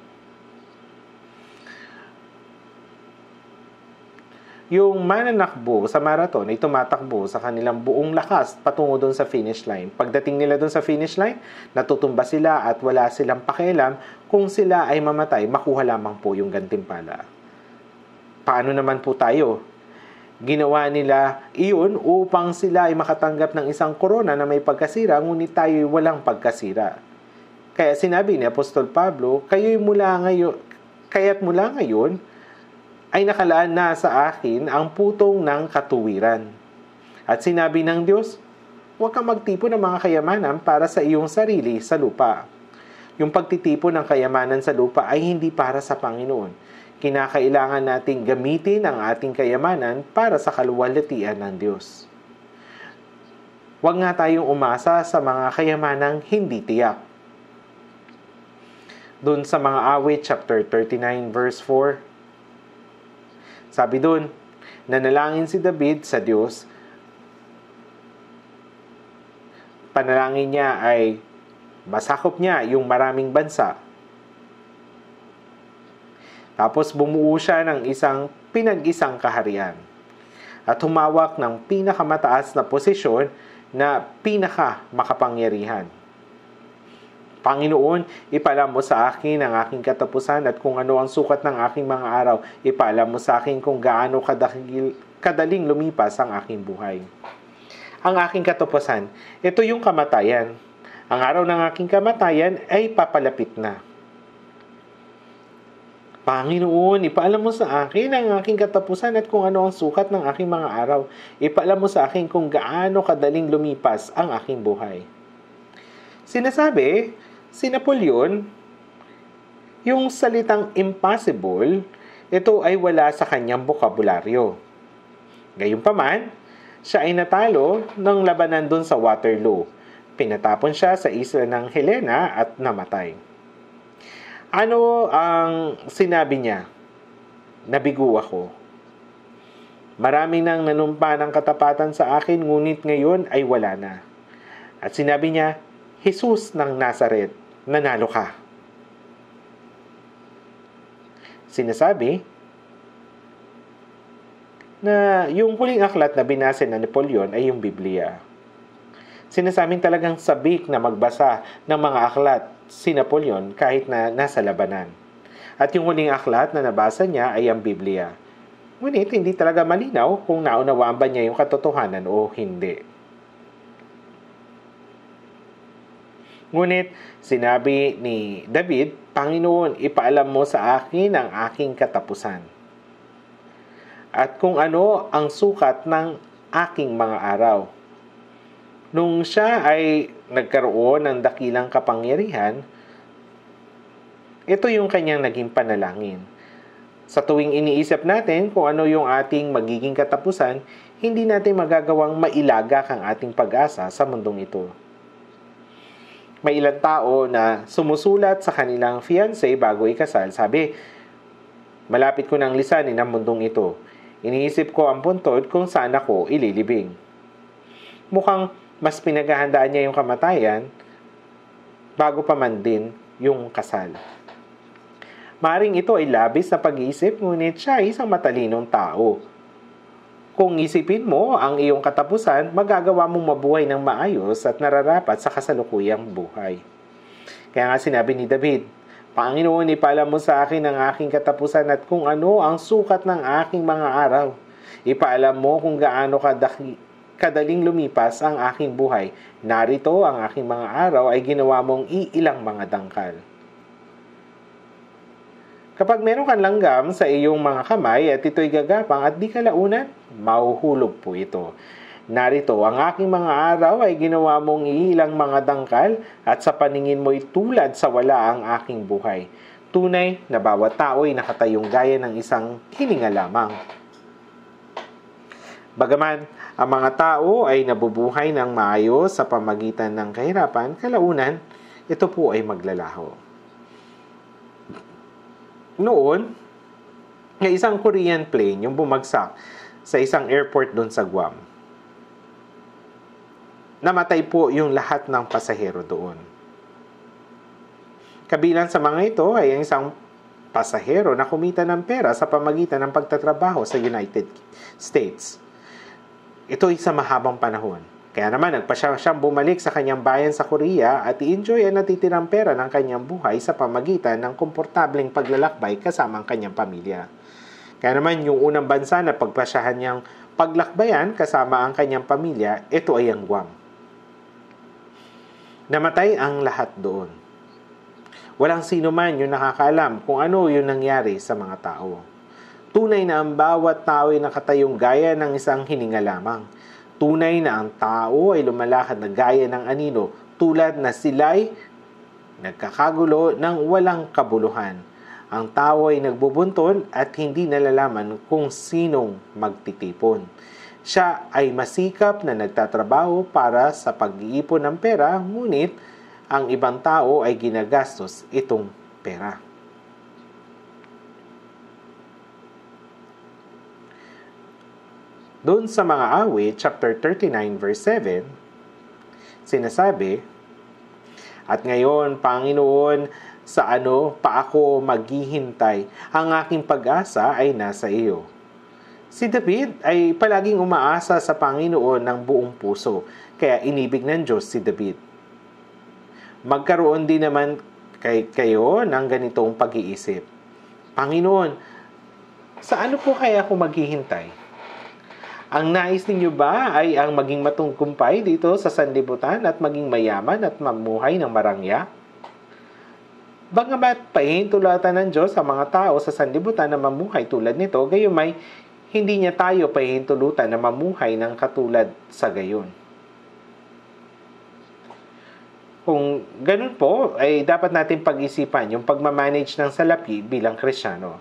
[SPEAKER 1] Yung mananakbo sa marathon ay tumatakbo sa kanilang buong lakas patungo doon sa finish line. Pagdating nila doon sa finish line, natutumba sila at wala silang pakialam kung sila ay mamatay, makuha lamang po yung gantimpala. Paano naman po tayo? Ginawa nila iyon upang sila ay makatanggap ng isang korona na may pagkasira, ngunit tayo ay walang pagkasira. Kaya sinabi ni Apostol Pablo, kayo'y mula ngayon, kaya't mula ngayon, ay nakalaan na sa akin ang putong ng katuwiran. At sinabi ng Diyos, huwag kang magtipon ng mga kayamanan para sa iyong sarili sa lupa. Yung pagtitipon ng kayamanan sa lupa ay hindi para sa Panginoon. Kinakailangan nating gamitin ang ating kayamanan para sa kaluwalhatian ng Diyos. Huwag nga tayong umasa sa mga kayamanang hindi tiyak. Doon sa mga awit, chapter thirty-nine, verse four, sabi doon, nanalangin si David sa Diyos. Panalangin niya ay masakop niya yung maraming bansa. Tapos bumuo siya ng isang pinag-isang kaharian at humawak ng pinakamataas na posisyon na pinaka makapangyarihan. Panginoon, ipaalam mo sa akin ang aking katapusan at kung ano ang sukat ng aking mga araw. Ipaalam mo sa akin kung gaano kadakil, kadaling lumipas ang aking buhay. Ang aking katapusan, ito yung kamatayan. Ang araw ng aking kamatayan ay papalapit na. Panginoon, ipaalam mo sa akin ang aking katapusan at kung ano ang sukat ng aking mga araw. Ipaalam mo sa akin kung gaano kadaling lumipas ang aking buhay. Sinasabi, si Napoleon, Yung salitang impossible, ito ay wala sa kanyang bokabularyo. Gayunpaman, siya ay natalo ng labanan dun sa Waterloo. Pinatapon siya sa isla ng Helena at namatay. Ano ang sinabi niya? Nabigo ako. Marami nang nanumpa ng katapatan sa akin, ngunit ngayon ay wala na. At sinabi niya, Jesus ng Nazaret, nanalo ka. Sinasabi na yung huling aklat na binasa na Napoleon ay yung Biblia. Sinasabing talagang sabik na magbasa ng mga aklat si Napoleon kahit na nasa labanan. At yung huling aklat na nabasa niya ay ang Biblia. Ngunit hindi talaga malinaw kung naunawaan ba niya yung katotohanan o hindi. Ngunit sinabi ni David, Panginoon, ipaalam mo sa akin ang aking katapusan. At kung ano ang sukat ng aking mga araw. Nung siya ay nagkaroon ng dakilang kapangyarihan, ito yung kanyang naging panalangin. Sa tuwing iniisip natin kung ano yung ating magiging katapusan, hindi natin magagawang mailagak ang ating pag-asa sa mundong ito. May ilang tao na sumusulat sa kanilang fiancé bago ikasal. Sabi, malapit ko nang lisanin ang mundong ito. Iniisip ko ang puntod kung saan ako ililibing. Mukhang mas pinaghahandaan niya yung kamatayan bago pa man din yung kasal. Maring ito ay labis na pag-iisip, ngunit siya ay isang matalinong tao. Kung isipin mo ang iyong katapusan, magagawa mong mabuhay ng maayos at nararapat sa kasalukuyang buhay. Kaya nga sinabi ni David, Panginoon, ipaalam mo sa akin ang aking katapusan at kung ano ang sukat ng aking mga araw. Ipaalam mo kung gaano kadaki, kadaling lumipas ang aking buhay. Narito ang aking mga araw ay ginawa mong iilang mga dangkal. Kapag meron kang langgam sa iyong mga kamay at ito'y gagapang at di kalaunan, mahuhulog po ito. Narito, ang aking mga araw ay ginawa mong iilang mga dangkal at sa paningin mo'y tulad sa wala ang aking buhay. Tunay na bawat tao ay nakatayong gaya ng isang hininga lamang. Bagaman, ang mga tao ay nabubuhay ng maayos sa pamagitan ng kahirapan, kalaunan, ito po ay maglalaho. Noon, may isang Korean plane yung bumagsak sa isang airport doon sa Guam. Namatay po yung lahat ng pasahero doon. Kabilang sa mga ito ay ang isang pasahero na kumita ng pera sa pamagitan ng pagtatrabaho sa United States. Ito ay sa mahabang panahon. Kaya naman, nagpasya siyang bumalik sa kanyang bayan sa Korea at i-enjoy ang natitirang pera ng kanyang buhay sa pamagitan ng komportableng paglalakbay kasama ang kanyang pamilya. Kaya naman, yung unang bansa na pagpasyahan niyang paglakbayan kasama ang kanyang pamilya, ito ay ang Guam. Namatay ang lahat doon. Walang sino man yung nakakaalam kung ano yung nangyari sa mga tao. Tunay na ang bawat tao ay nakatayong gaya ng isang hininga lamang. Tunay na ang tao ay lumalakad na gaya ng anino, tulad na sila'y nagkakagulo ng walang kabuluhan. Ang tao ay nagbubuntol at hindi nalalaman kung sinong magtitipon. Siya ay masikap na nagtatrabaho para sa pag-iipon ng pera, ngunit ang ibang tao ay ginagastos itong pera. Doon sa mga awit, chapter thirty-nine, verse seven, sinasabi, At ngayon, Panginoon, sa ano pa ako maghihintay? Ang aking pag-asa ay nasa iyo. Si David ay palaging umaasa sa Panginoon ng buong puso, kaya inibig ng Diyos si David. Magkaroon din naman kay kayo ng ganitong pag-iisip. Panginoon, sa ano po kaya ako maghihintay? Ang nais ninyo ba ay ang maging matungkumpay dito sa sanlibutan at maging mayaman at mamuhay ng marangya? Bagamat pahihintulutan ng Diyos sa mga tao sa sanlibutan na mamuhay tulad nito, gayumay hindi niya tayo pahihintulutan na mamuhay ng katulad sa gayon. Kung ganun po, ay dapat natin pag-isipan yung pagmamanage ng salapi bilang Kristiyano.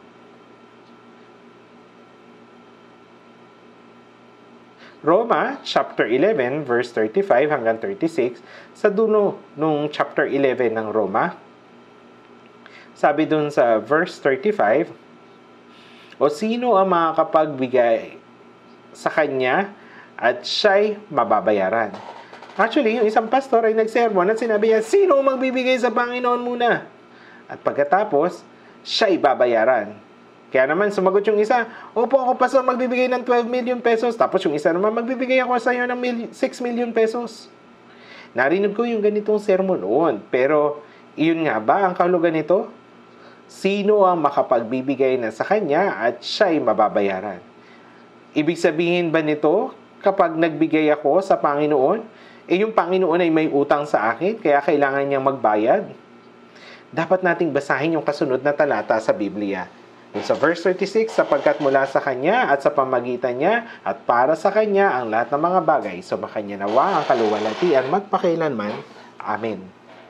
[SPEAKER 1] Roma, chapter eleven, verse thirty-five hanggang thirty-six, sa dulo nung chapter eleven ng Roma, sabi dun sa verse thirty-five, o sino ang makakapagbigay sa kanya at siya'y mababayaran? Actually, yung isang pastor ay nagsermon at sinabi niya, sino ang magbibigay sa Panginoon muna? At pagkatapos, siya'y babayaran. Kaya naman, sumagot yung isa, opo ako pastor, magbibigay ng twelve million pesos. Tapos yung isa naman, magbibigay ako sa iyo ng six million pesos. Narinig ko yung ganitong sermon noon. Pero, iyon nga ba ang kahulugan nito? Sino ang makapagbibigay na sa kanya at siya'y mababayaran? Ibig sabihin ba nito, kapag nagbigay ako sa Panginoon, eh yung Panginoon ay may utang sa akin, kaya kailangan niyang magbayad? Dapat nating basahin yung kasunod na talata sa Biblia. Yung sa verse thirty-six, sapagkat mula sa Kanya at sa pamagitan niya at para sa Kanya ang lahat ng mga bagay, sumakanya nawa ang kaluwalhatian magpakailanman. Amen.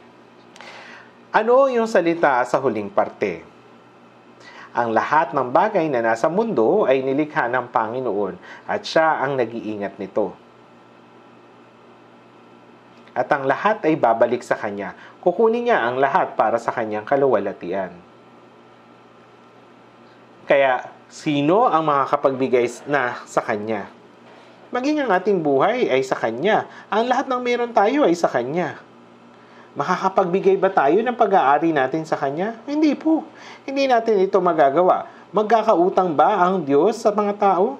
[SPEAKER 1] Ano yung salita sa huling parte? Ang lahat ng bagay na nasa mundo ay nilikha ng Panginoon at Siya ang nag-iingat nito. At ang lahat ay babalik sa Kanya. Kukunin niya ang lahat para sa Kanyang kaluwalhatian. Kaya, sino ang makakapagbigay na sa Kanya? Maging ang ating buhay ay sa Kanya. Ang lahat ng meron tayo ay sa Kanya. Makakapagbigay ba tayo ng pag-aari natin sa Kanya? Hindi po. Hindi natin ito magagawa. Magkakautang ba ang Diyos sa mga tao?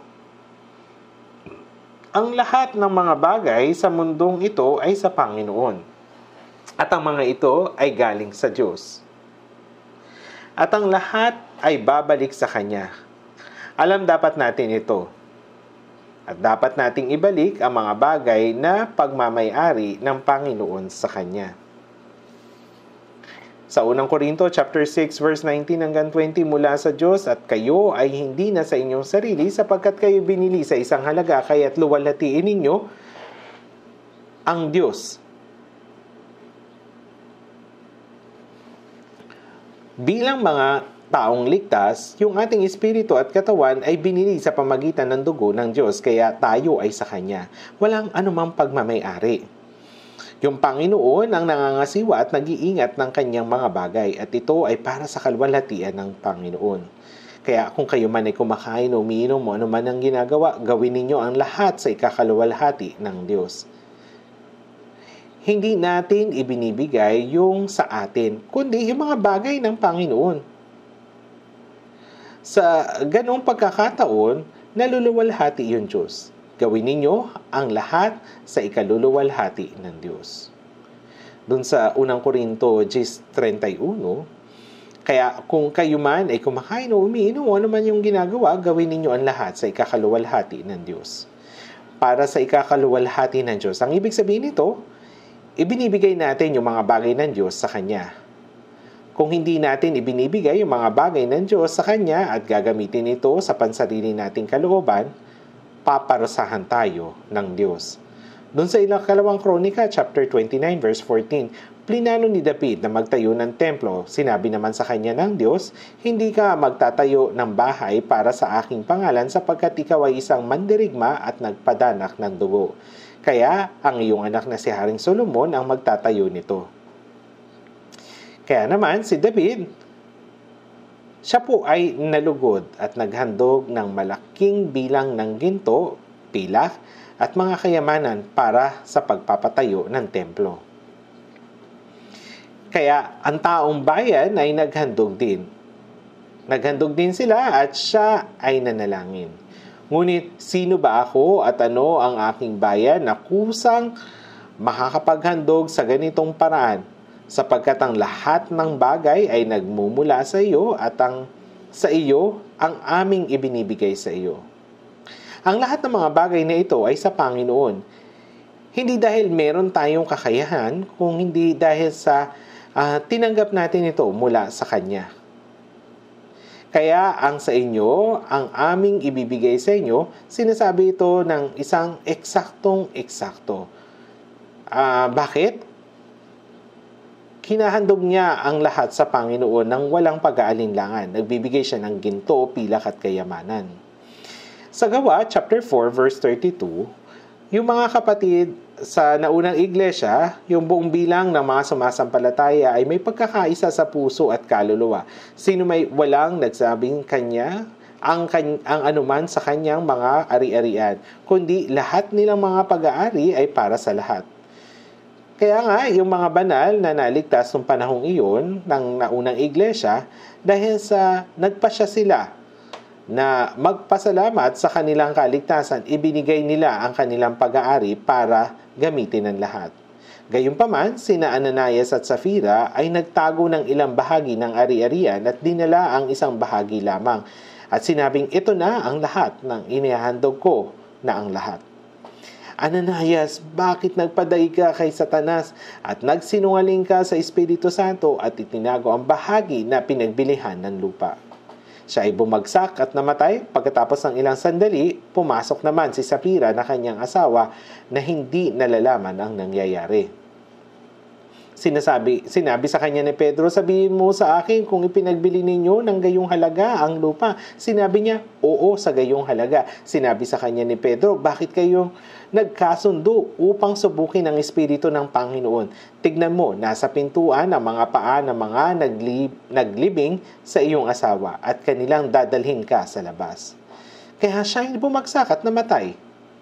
[SPEAKER 1] Ang lahat ng mga bagay sa mundong ito ay sa Panginoon. At ang mga ito ay galing sa Diyos. At ang lahat ay babalik sa Kanya. Alam dapat natin ito. At dapat nating ibalik ang mga bagay na pagmamay-ari ng Panginoon sa Kanya. Sa unang Korinto chapter six verse nineteen hanggang twenty, mula sa Diyos at kayo ay hindi na sa inyong sarili sapagkat kayo binili sa isang halaga, kaya't luwalhatiin ninyo ang Diyos. Bilang mga taong ligtas, yung ating espiritu at katawan ay binili sa pamagitan ng dugo ng Diyos, kaya tayo ay sa Kanya. Walang anumang pagmamay-ari. Yung Panginoon ang nangangasiwa at nag-iingat ng kanyang mga bagay at ito ay para sa kaluwalhatian ng Panginoon. Kaya kung kayo man ay kumakain o umiinom mo ano man ang ginagawa, gawin ninyo ang lahat sa ikakaluwalhati ng Diyos. Hindi natin ibinibigay yung sa atin, kundi yung mga bagay ng Panginoon. Sa ganong pagkakataon, naluluwalhati yung Diyos. Gawin ninyo ang lahat sa ikaluluwalhati ng Diyos. Doon sa unang Korinto ten thirty-one, kaya kung kayo man ay kumakain o umiinom o ano man yung ginagawa, gawin ninyo ang lahat sa ikakaluwalhati ng Diyos. Para sa ikakaluwalhati ng Diyos. Ang ibig sabihin nito, ibinibigay natin yung mga bagay ng Diyos sa Kanya. Kung hindi natin ibinibigay yung mga bagay ng Diyos sa Kanya at gagamitin ito sa pansarili nating kalooban, paparusahan tayo ng Diyos. Doon sa ikalawang Kronika, chapter twenty-nine, verse fourteen, plinano ni David na magtayo ng templo. Sinabi naman sa kanya ng Diyos, hindi ka magtatayo ng bahay para sa aking pangalan sapagkat ikaw ay isang mandirigma at nagpadanak ng dugo. Kaya ang iyong anak na si Haring Solomon ang magtatayo nito. Kaya naman si David, siya po ay nalugod at naghandog ng malaking bilang ng ginto, pilak, at mga kayamanan para sa pagpapatayo ng templo. Kaya ang taong bayan ay naghandog din. Naghandog din sila at siya ay nanalangin. Ngunit sino ba ako at ano ang aking bayan na kusang makakapaghandog sa ganitong paraan? Sapagkat ang lahat ng bagay ay nagmumula sa iyo at ang sa iyo ang aming ibinibigay sa iyo. Ang lahat ng mga bagay na ito ay sa Panginoon. Hindi dahil meron tayong kakayahan, kung hindi dahil sa uh, tinanggap natin ito mula sa Kanya. Kaya ang sa inyo, ang aming ibibigay sa inyo, sinasabi ito ng isang eksaktong eksakto. Uh, bakit? Hinahandog niya ang lahat sa Panginoon ng walang pag-aalinlangan. Nagbibigay siya ng ginto, pilak at kayamanan. Sa Gawa, chapter four, verse thirty-two, yung mga kapatid sa naunang iglesia, yung buong bilang ng mga sumasampalataya ay may pagkakaisa sa puso at kaluluwa. Sino may walang nagsabing kanya, ang, ang anuman sa kanyang mga ari-arian, kundi lahat nilang mga pag-aari ay para sa lahat. Kaya nga, yung mga banal na naligtas ng panahong iyon ng naunang iglesia, dahil sa nagpasya sila na magpasalamat sa kanilang kaligtasan, ibinigay nila ang kanilang pag-aari para gamitin ng lahat. Gayunpaman, sina Ananias at Safira ay nagtago ng ilang bahagi ng ari-arian at dinala ang isang bahagi lamang. At sinabing, ito na ang lahat ng inihahandog ko na ang lahat. Ananias, bakit nagpadaig ka kay Satanas at nagsinungaling ka sa Espiritu Santo at itinago ang bahagi na pinagbilihan ng lupa? Siya ay bumagsak at namatay. Pagkatapos ng ilang sandali, pumasok naman si Safira na kanyang asawa na hindi nalalaman ang nangyayari. Sinasabi, sinabi sa kanya ni Pedro, sabihin mo sa akin kung ipinagbili ninyo ng gayong halaga ang lupa. Sinabi niya, oo sa gayong halaga. Sinabi sa kanya ni Pedro, bakit kayo nagkasundo upang subukin ang Espiritu ng Panginoon? Tignan mo, nasa pintuan ang mga paa ng mga naglib, naglibing sa iyong asawa at kanilang dadalhin ka sa labas. Kaya siya ay bumagsak at namatay.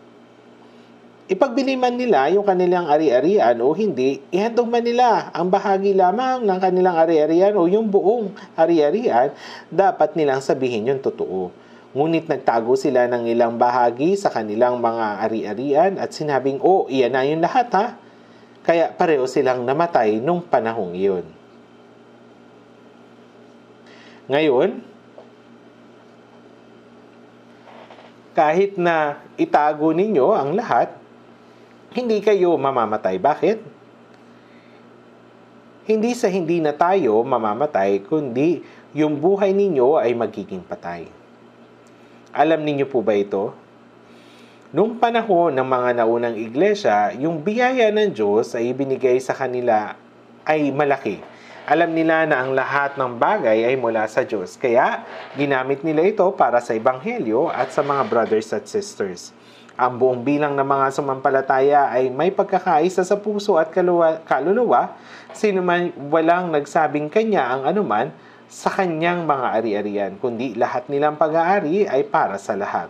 [SPEAKER 1] Ipagbili man nila yung kanilang ari-arian o hindi, ihandog man nila ang bahagi lamang ng kanilang ari-arian o yung buong ari-arian, dapat nilang sabihin yung totoo. Ngunit nagtago sila ng ilang bahagi sa kanilang mga ari-arian at sinabing, oh, iyan na yung lahat ha. Kaya pareho silang namatay nung panahong iyon. Ngayon, kahit na itago ninyo ang lahat, hindi kayo mamamatay. Bakit? Hindi sa hindi na tayo mamamatay, kundi yung buhay ninyo ay magiging patay. Alam ninyo po ba ito? Nung panahon ng mga naunang iglesia, yung biyaya ng Diyos ay ibinigay sa kanila ay malaki. Alam nila na ang lahat ng bagay ay mula sa Diyos. Kaya, ginamit nila ito para sa Ebanghelyo at sa mga brothers at sisters. Ang buong bilang ng mga sumampalataya ay may pagkakaisa sa puso at kaluluwa, sino man walang nagsabing kanya ang anuman sa kanyang mga ari-arian, kundi lahat nilang pag-aari ay para sa lahat.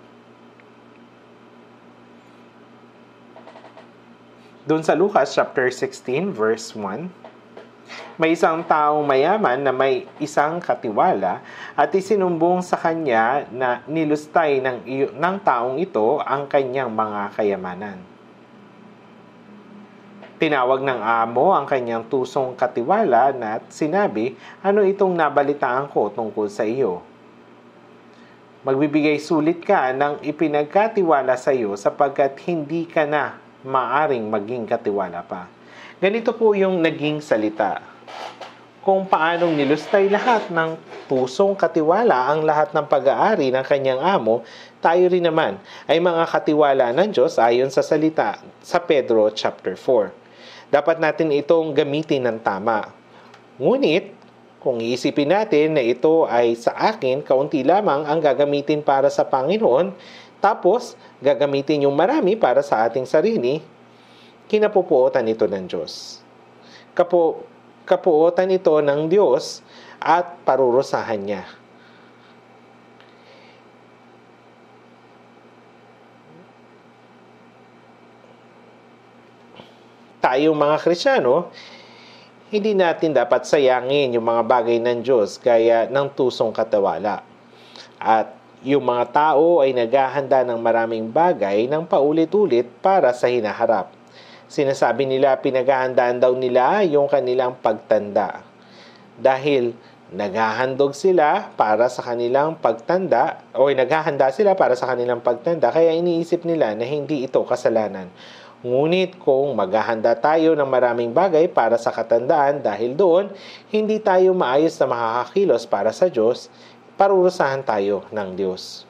[SPEAKER 1] Doon sa Lucas chapter sixteen verse one, may isang taong mayaman na may isang katiwala at isinumbong sa kanya na nilustay ng, iyo, ng taong ito ang kanyang mga kayamanan. Tinawag ng amo ang kanyang tusong katiwala na sinabi, ano itong nabalitaan ko tungkol sa iyo? Magbibigay sulit ka ng ipinagkatiwala sa iyo sapagkat hindi ka na maaring maging katiwala pa. Ganito po yung naging salita. Kung paanong nilustay lahat ng pusong katiwala ang lahat ng pag-aari ng kanyang amo, tayo rin naman ay mga katiwala ng Diyos ayon sa salita sa Pedro chapter four. Dapat natin itong gamitin ng tama. Ngunit, kung iisipin natin na ito ay sa akin, kaunti lamang ang gagamitin para sa Panginoon, tapos gagamitin yung marami para sa ating sarili, kinapupuotan ito ng Diyos. Kapo, kapuotan ito ng Diyos at parurusahan niya. Tayong mga Kristiyano, hindi natin dapat sayangin yung mga bagay ng Diyos gaya ng tusong katiwala. At yung mga tao ay naghahanda ng maraming bagay ng paulit-ulit para sa hinaharap. Sinasabi nila pinaghahandaan daw nila yung kanilang pagtanda. Dahil naghahandog sila para sa kanilang pagtanda o naghahanda sila para sa kanilang pagtanda, kaya iniisip nila na hindi ito kasalanan. Ngunit kung maghahanda tayo ng maraming bagay para sa katandaan dahil doon, hindi tayo maayos na makakakilos para sa Diyos, parurusahan tayo ng Diyos.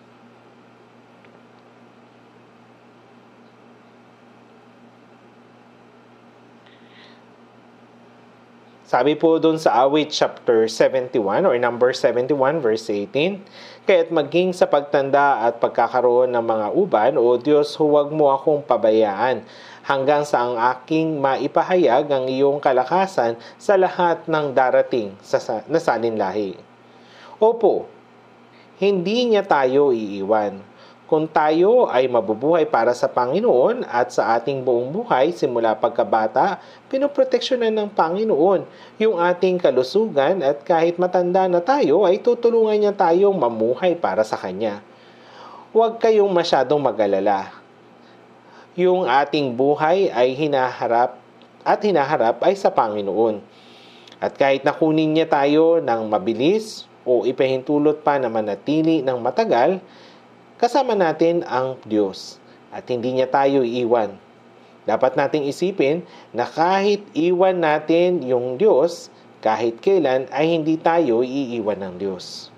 [SPEAKER 1] Sabi po doon sa awit chapter seventy-one or number seventy-one verse eighteen, kaya't maging sa pagtanda at pagkakaroon ng mga uban, O Diyos, huwag mo akong pabayaan hanggang sa ang aking maipahayag ang iyong kalakasan sa lahat ng darating sa na saninlahi. Opo, hindi niya tayo iiwan. Kung tayo ay mabubuhay para sa Panginoon at sa ating buong buhay simula pagkabata, pinoproteksyonan ng Panginoon yung ating kalusugan at kahit matanda na tayo ay tutulungan niya tayong mamuhay para sa Kanya. Huwag kayong masyadong mag-alala. Yung ating buhay ay hinaharap at hinaharap ay sa Panginoon. At kahit nakunin niya tayo ng mabilis o ipahintulot pa na manatili ng matagal, kasama natin ang Diyos at hindi niya tayo iiwan. Dapat nating isipin na kahit iwan natin yung Diyos, kahit kailan ay hindi tayo iiwan ng Diyos.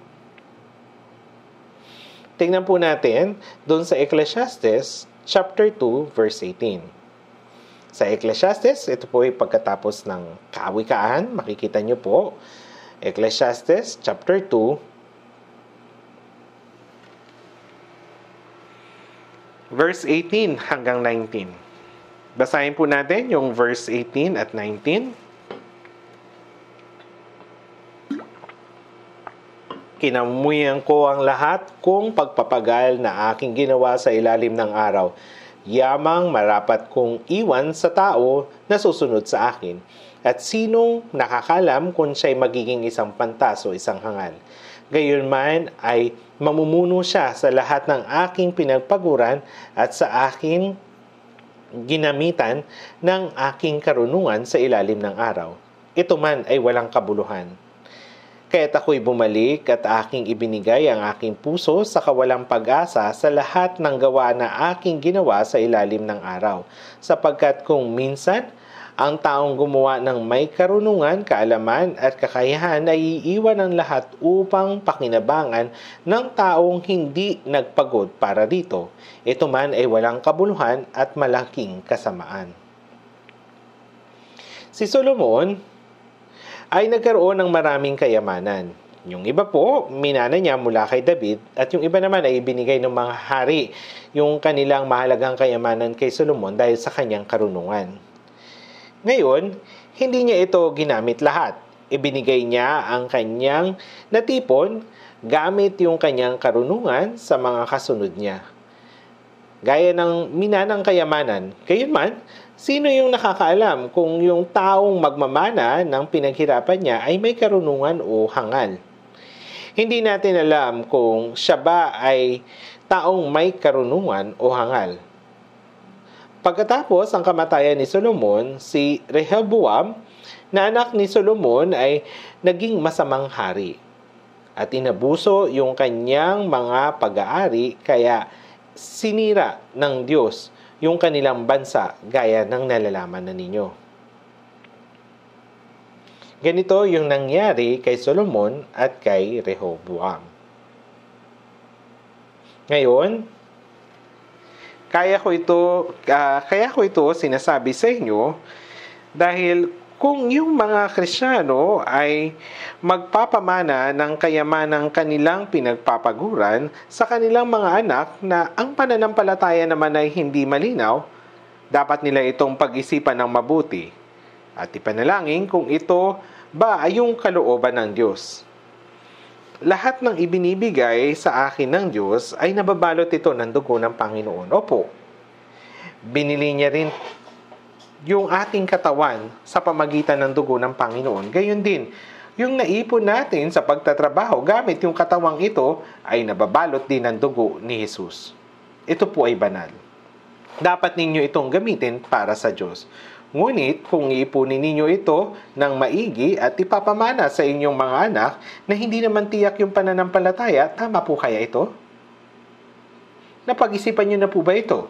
[SPEAKER 1] Tingnan po natin doon sa Ecclesiastes chapter two verse eighteen. Sa Ecclesiastes, ito po ay pagkatapos ng kawikaan, makikita niyo po. Ecclesiastes chapter two verse eighteen hanggang nineteen. Basahin po natin yung verse eighteen at nineteen. Kinamuyan ko ang lahat kong pagpapagal na aking ginawa sa ilalim ng araw. Yamang marapat kong iwan sa tao na susunod sa akin. At sinong nakakalam kung siya'y magiging isang pantas o isang hangal. Gayunman ay mamumuno siya sa lahat ng aking pinagpaguran at sa aking ginamitan ng aking karunungan sa ilalim ng araw. Ito man ay walang kabuluhan. Kaya't ako'y bumalik at aking ibinigay ang aking puso sa kawalang pag-asa sa lahat ng gawa na aking ginawa sa ilalim ng araw. Sapagkat kung minsan ang taong gumawa ng may karunungan, kaalaman at kakayahan ay iiwan ang lahat upang pakinabangan ng taong hindi nagpagod para dito. Ito man ay walang kabuluhan at malaking kasamaan. Si Solomon ay nagkaroon ng maraming kayamanan. Yung iba po, minana niya mula kay David at yung iba naman ay ibinigay ng mga hari yung kanilang mahalagang kayamanan kay Solomon dahil sa kanyang karunungan. Ngayon, hindi niya ito ginamit lahat. Ibinigay niya ang kanyang natipon gamit yung kanyang karunungan sa mga kasunod niya. Gaya ng minanang kayamanan, gayunman, sino yung nakakaalam kung yung taong magmamana ng pinaghirapan niya ay may karunungan o hangal? Hindi natin alam kung siya ba ay taong may karunungan o hangal. Pagkatapos ang kamatayan ni Solomon, si Rehoboam, na anak ni Solomon ay naging masamang hari. At inabuso yung kanyang mga pag-aari kaya sinira ng Diyos yung kanilang bansa gaya ng nalalaman na ninyo. Ganito yung nangyari kay Solomon at kay Rehoboam. Ngayon, Kaya ko ito, uh, kaya ko ito sinasabi sa inyo dahil kung yung mga Kristiyano ay magpapamana ng kayamanang kanilang pinagpapaguran sa kanilang mga anak na ang pananampalataya naman ay hindi malinaw, dapat nila itong pag-isipan ng mabuti at ipanalangin kung ito ba ay yung kalooban ng Diyos. Lahat ng ibinibigay sa akin ng Diyos ay nababalot ito ng dugo ng Panginoon. Opo, binili niya rin yung ating katawan sa pamagitan ng dugo ng Panginoon. Gayon din, yung naipon natin sa pagtatrabaho gamit yung katawang ito ay nababalot din ng dugo ni Jesus. Ito po ay banal. Dapat ninyo itong gamitin para sa Diyos. Ngunit kung iipunin ninyo ito ng maigi at ipapamana sa inyong mga anak na hindi naman tiyak yung pananampalataya, tama po kaya ito? Napag-isipan nyo na po ba ito?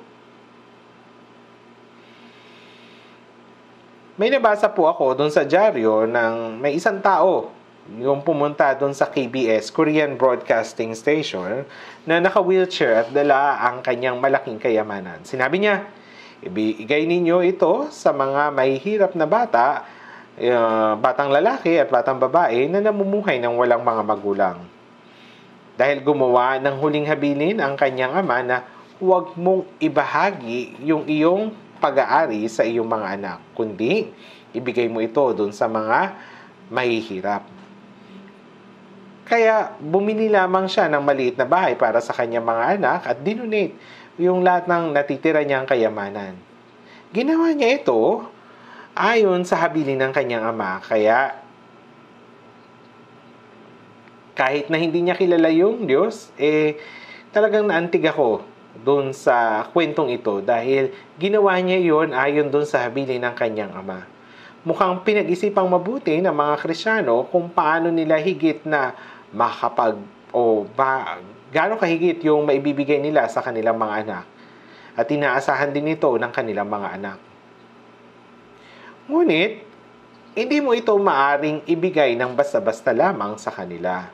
[SPEAKER 1] May nabasa po ako doon sa dyaryo ng may isang tao yung pumunta doon sa K B S, Korean Broadcasting Station, na naka-wheelchair at dala ang kanyang malaking kayamanan. Sinabi niya, ibigay ninyo ito sa mga mahihirap na bata uh, batang lalaki at batang babae na namumuhay ng walang mga magulang. Dahil gumawa ng huling habilin ang kanyang ama na huwag mong ibahagi yung iyong pag-aari sa iyong mga anak, kundi ibigay mo ito doon sa mga mahihirap. Kaya bumili lamang siya ng maliit na bahay para sa kanyang mga anak at dinonate yung lahat ng natitira niyang kayamanan. Ginawa niya ito ayon sa habilin ng kanyang ama, kaya kahit na hindi niya kilala yung Diyos, eh talagang naantig ako doon sa kwentong ito dahil ginawa niya yon ayon doon sa habilin ng kanyang ama. Mukhang pinag-isipang mabuti ng mga Kristiyano kung paano nila higit na makapag o ba, gaano kahigit yung maibibigay nila sa kanilang mga anak. At inaasahan din ito ng kanilang mga anak. Ngunit, hindi mo ito maaring ibigay ng basta-basta lamang sa kanila.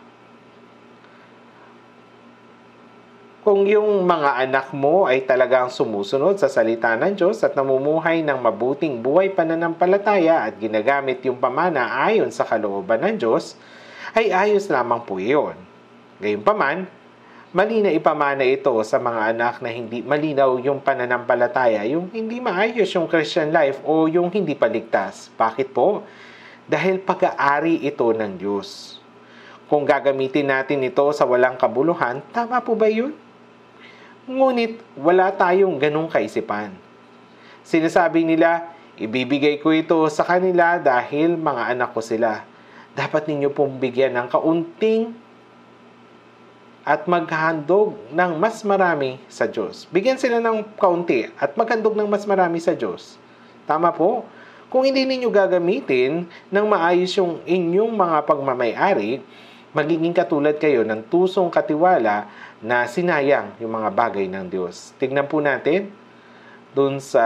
[SPEAKER 1] Kung yung mga anak mo ay talagang sumusunod sa salita ng Diyos at namumuhay ng mabuting buhay pananampalataya at ginagamit yung pamana ayon sa kalooban ng Diyos, ay ayos lamang po iyon. Gayunpaman, mali na ipamana ito sa mga anak na hindi malinaw yung pananampalataya, yung hindi maayos yung Christian life o yung hindi paligtas. Bakit po? Dahil pag-aari ito ng Diyos. Kung gagamitin natin ito sa walang kabuluhan, tama po ba yun? Ngunit wala tayong ganong kaisipan. Sinasabi nila, ibibigay ko ito sa kanila dahil mga anak ko sila. Dapat ninyo pong bigyan ng kaunting at maghandog ng mas marami sa Diyos. Bigyan sila ng kaunti at maghandog ng mas marami sa Diyos. Tama po? Kung hindi ninyo gagamitin ng maayos yung inyong mga pagmamay-ari, magiging katulad kayo ng tusong katiwala na sinayang yung mga bagay ng Diyos. Tignan po natin dun sa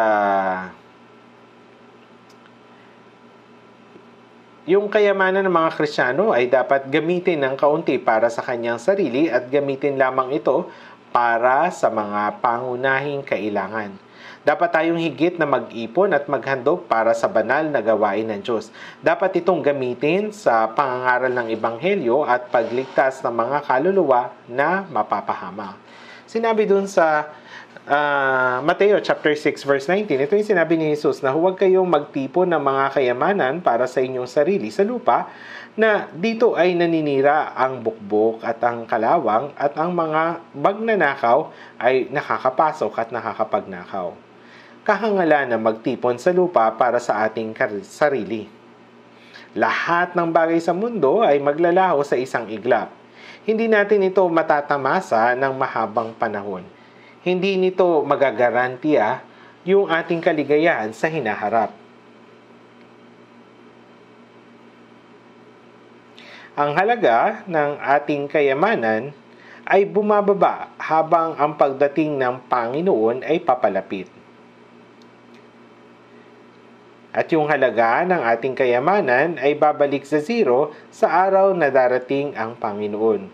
[SPEAKER 1] yung kayamanan ng mga Kristiyano ay dapat gamitin ng kaunti para sa kanyang sarili at gamitin lamang ito para sa mga pangunahing kailangan. Dapat tayong higit na mag-ipon at maghandog para sa banal na gawain ng Diyos. Dapat itong gamitin sa pangangaral ng Ebanghelyo at pagligtas ng mga kaluluwa na mapapahama. Sinabi dun sa uh, Mateo chapter six verse nineteen, ito yung sinabi ni Jesus na huwag kayong magtipon ng mga kayamanan para sa inyong sarili sa lupa, na dito ay naninira ang bukbok at ang kalawang at ang mga magnanakaw ay nakakapasok at nakakapagnakaw. Kahangalan na magtipon sa lupa para sa ating sarili. Lahat ng bagay sa mundo ay maglalaho sa isang iglap. Hindi natin ito matatamasa ng mahabang panahon. Hindi nito magagarantiya yung ating kaligayahan sa hinaharap. Ang halaga ng ating kayamanan ay bumababa habang ang pagdating ng Panginoon ay papalapit. At yung halaga ng ating kayamanan ay babalik sa zero sa araw na darating ang Panginoon.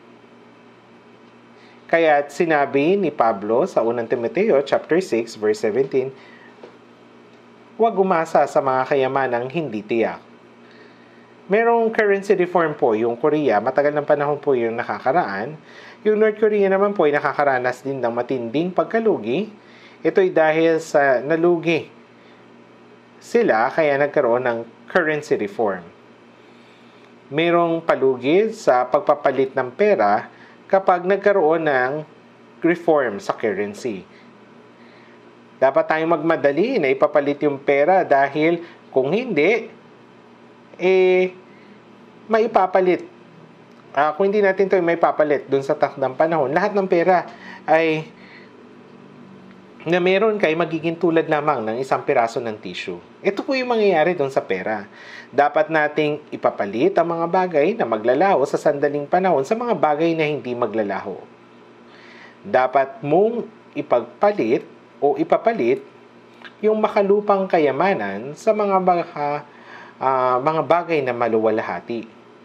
[SPEAKER 1] Kaya sinabi ni Pablo sa unang Timoteo chapter six verse seventeen, huwag umasa sa mga kayamanang hindi tiyak. Merong currency reform po yung Korea, matagal ng panahon po yung nakakaraan. Yung North Korea naman po ay nakakaranas din ng matinding pagkalugi. Ito'y dahil sa nalugi sila kaya nagkaroon ng currency reform. Merong palugi sa pagpapalit ng pera kapag nagkaroon ng reform sa currency. Dapat tayong magmadali na ipapalit yung pera dahil kung hindi, eh, maipapalit. Uh, kung hindi natin ito maipapalit dun sa takdang panahon, lahat ng pera ay na meron kay magiging tulad lamang ng isang piraso ng tissue. Ito po yung mangyayari doon sa pera. Dapat nating ipapalit ang mga bagay na maglalaho sa sandaling panahon sa mga bagay na hindi maglalaho. Dapat mong ipagpalit o ipapalit yung makalupang kayamanan sa mga baka, uh, mga bagay na maluwalhati.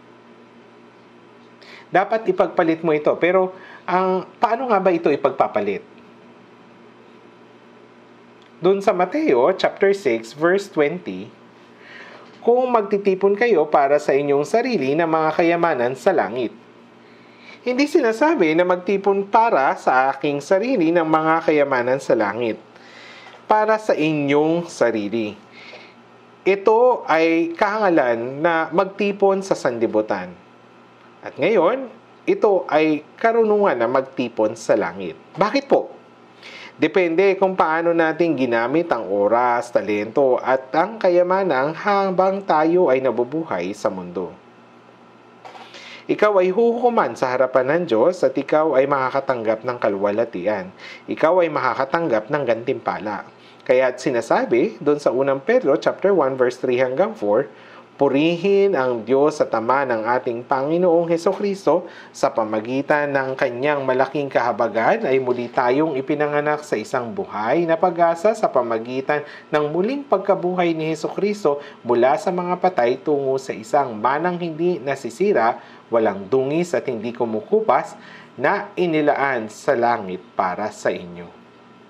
[SPEAKER 1] Dapat ipagpalit mo ito. Pero ang paano nga ba ito ipagpapalit? Doon sa Mateo chapter six verse twenty, kung magtitipon kayo para sa inyong sarili ng mga kayamanan sa langit. Hindi sinasabi na magtipon para sa aking sarili ng mga kayamanan sa langit. Para sa inyong sarili. Ito ay kahangalan na magtipon sa sanlibutan. At ngayon, ito ay karunungan na magtipon sa langit. Bakit po? Depende kung paano natin ginamit ang oras, talento at ang kayamanan habang tayo ay nabubuhay sa mundo. Ikaw ay huhukuman sa harapan ng Diyos at ikaw ay makakatanggap ng kaluwalhatian. Ikaw ay makakatanggap ng gantimpala. Kaya sinasabi doon sa unang Pedro chapter one verse three hanggang four, purihin ang Diyos at Ama ng ating Panginoong Hesukristo sa pamagitan ng kanyang malaking kahabagan ay muli tayong ipinanganak sa isang buhay na pag-asa sa pamagitan ng muling pagkabuhay ni Hesukristo mula sa mga patay tungo sa isang manang hindi nasisira, walang dungis at hindi kumukupas na inilaan sa langit para sa inyo.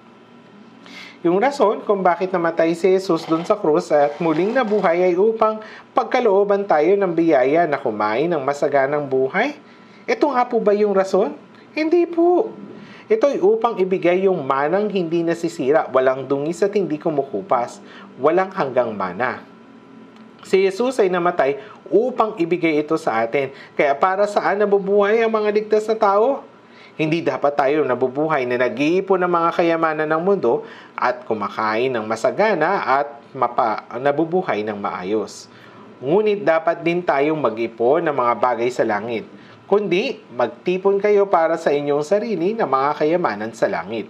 [SPEAKER 1] Yung rason kung bakit namatay si Jesus doon sa krus at muling nabuhay ay upang pagkalooban tayo ng biyaya na kumain ng masaganang buhay. Ito nga po ba yung rason? Hindi po. Ito ay upang ibigay yung manang hindi nasisira, walang dungis at hindi kumukupas, walang hanggang mana. Si Jesus ay namatay upang ibigay ito sa atin. Kaya para saan nabubuhay ang mga ligtas na tao? Hindi dapat tayo nabubuhay na nag-iipon ng mga kayamanan ng mundo at kumakain ng masagana at mapa, nabubuhay ng maayos. Ngunit dapat din tayong mag-ipon ng mga bagay sa langit, kundi magtipon kayo para sa inyong sarili na mga kayamanan sa langit.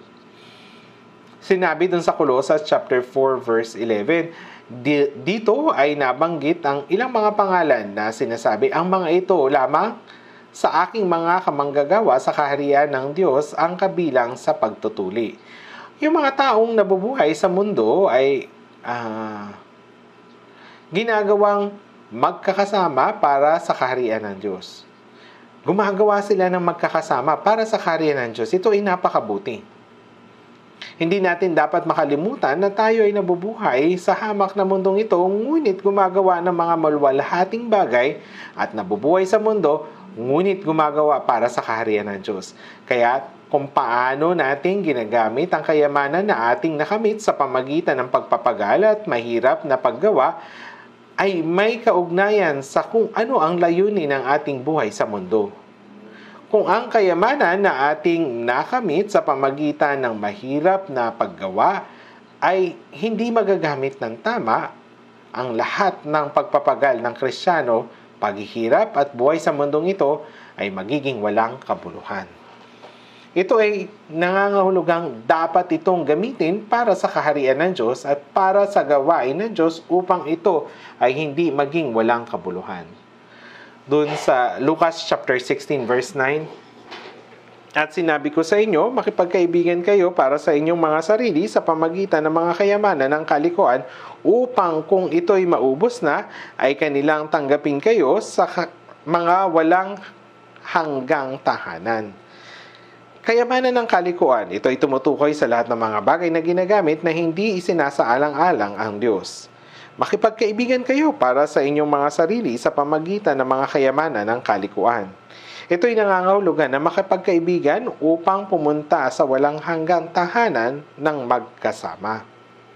[SPEAKER 1] Sinabi dun sa Colossus chapter four verse eleven, dito ay nabanggit ang ilang mga pangalan na sinasabi, ang mga ito lamang sa aking mga kamanggagawa sa kaharian ng Diyos ang kabilang sa pagtutuli. Yung mga taong nabubuhay sa mundo ay uh, ginagawang magkakasama para sa kaharian ng Diyos. Gumagawa sila ng magkakasama para sa kaharian ng Diyos. Ito ay napakabuti. Hindi natin dapat makalimutan na tayo ay nabubuhay sa hamak na mundong ito, ngunit gumagawa ng mga maluwalhating bagay at nabubuhay sa mundo, ngunit gumagawa para sa kaharian ng Diyos. Kaya kung paano natin ginagamit ang kayamanan na ating nakamit sa pamagitan ng pagpapagal at mahirap na paggawa, ay may kaugnayan sa kung ano ang layunin ng ating buhay sa mundo. Kung ang kayamanan na ating nakamit sa pamagitan ng mahirap na paggawa ay hindi magagamit ng tama, ang lahat ng pagpapagal ng Kristiyano, paghihirap at buhay sa mundong ito ay magiging walang kabuluhan. Ito ay nangangahulugang dapat itong gamitin para sa kaharian ng Diyos at para sa gawain ng Diyos upang ito ay hindi maging walang kabuluhan. Doon sa Lucas chapter sixteen verse nine, at sinabi ko sa inyo, makipagkaibigan kayo para sa inyong mga sarili sa pamagitan ng mga kayamanan ng kalikuan upang kung ito'y maubos na, ay kanilang tanggapin kayo sa mga walang hanggang tahanan. Kayamanan ng kalikuan, ito ay tumutukoy sa lahat ng mga bagay na ginagamit na hindi isinasaalang-alang ang Diyos. Makipagkaibigan kayo para sa inyong mga sarili sa pamagitan ng mga kayamanan ng kalikuan. Ito'y nangangahulugan na makipagkaibigan upang pumunta sa walang hanggang tahanan ng magkasama.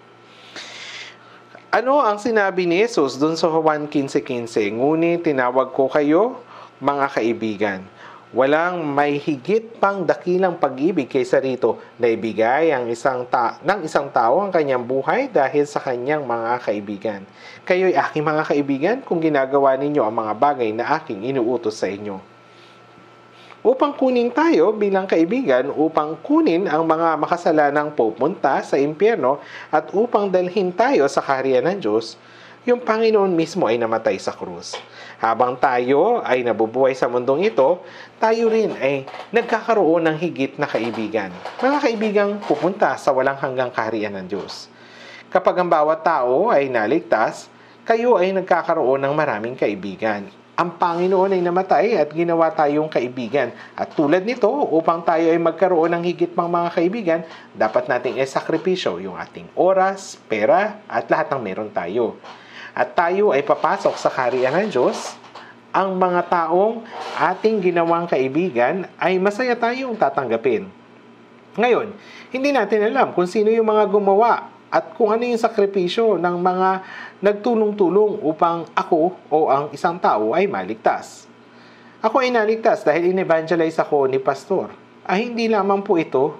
[SPEAKER 1] Ano ang sinabi ni Jesus dun sa Juan fifteen fifteen? Ngunit tinawag ko kayo mga kaibigan. Walang may higit pang dakilang pag-ibig kaysa rito na ibigay ang isang ta- ng isang tao ang kanyang buhay dahil sa kanyang mga kaibigan. Kayo'y aking mga kaibigan kung ginagawa ninyo ang mga bagay na aking inuutos sa inyo. Upang kunin tayo bilang kaibigan, upang kunin ang mga makasalanang pupunta sa impyerno at upang dalhin tayo sa kaharian ng Diyos, yung Panginoon mismo ay namatay sa krus. Habang tayo ay nabubuhay sa mundong ito, tayo rin ay nagkakaroon ng higit na kaibigan. Mga kaibigang pupunta sa walang hanggang kaharian ng Diyos. Kapag ang bawat tao ay naligtas, kayo ay nagkakaroon ng maraming kaibigan. Ang Panginoon ay namatay at ginawa tayong kaibigan. At tulad nito, upang tayo ay magkaroon ng higit pang mga kaibigan, dapat nating isakripisyo yung ating oras, pera, at lahat ng meron tayo. at tayo ay papasok sa kaharian ng Diyos, ang mga taong ating ginawang kaibigan ay masaya tayong tatanggapin. Ngayon, hindi natin alam kung sino yung mga gumawa at kung ano yung sakripisyo ng mga nagtulong-tulong upang ako o ang isang tao ay maligtas. Ako ay naligtas dahil in-evangelize ako ni pastor. Ay hindi lamang po ito.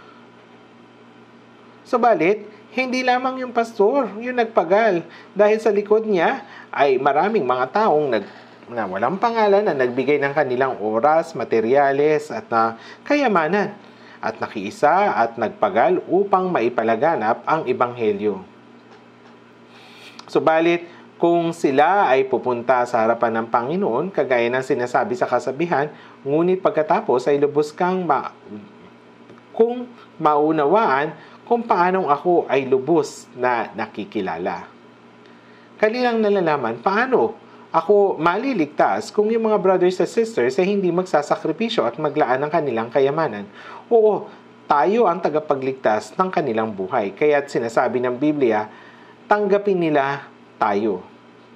[SPEAKER 1] Subalit, hindi lamang yung pastor yung nagpagal dahil sa likod niya ay maraming mga taong nag, na walang pangalan na nagbigay ng kanilang oras, materyales at na kayamanan at nakiisa at nagpagal upang maipalaganap ang ebanghelyo. Subalit, kung sila ay pupunta sa harapan ng Panginoon, kagaya ng sinasabi sa kasabihan, ngunit pagkatapos ay lubos kang ma- kung maunawaan kung paanong ako ay lubos na nakikilala. Kanilang nalalaman paano ako maliligtas kung yung mga brothers and sisters ay hindi magsasakripisyo at maglaan ng kanilang kayamanan. Oo, tayo ang tagapagligtas ng kanilang buhay. Kaya't sinasabi ng Biblia, tanggapin nila tayo.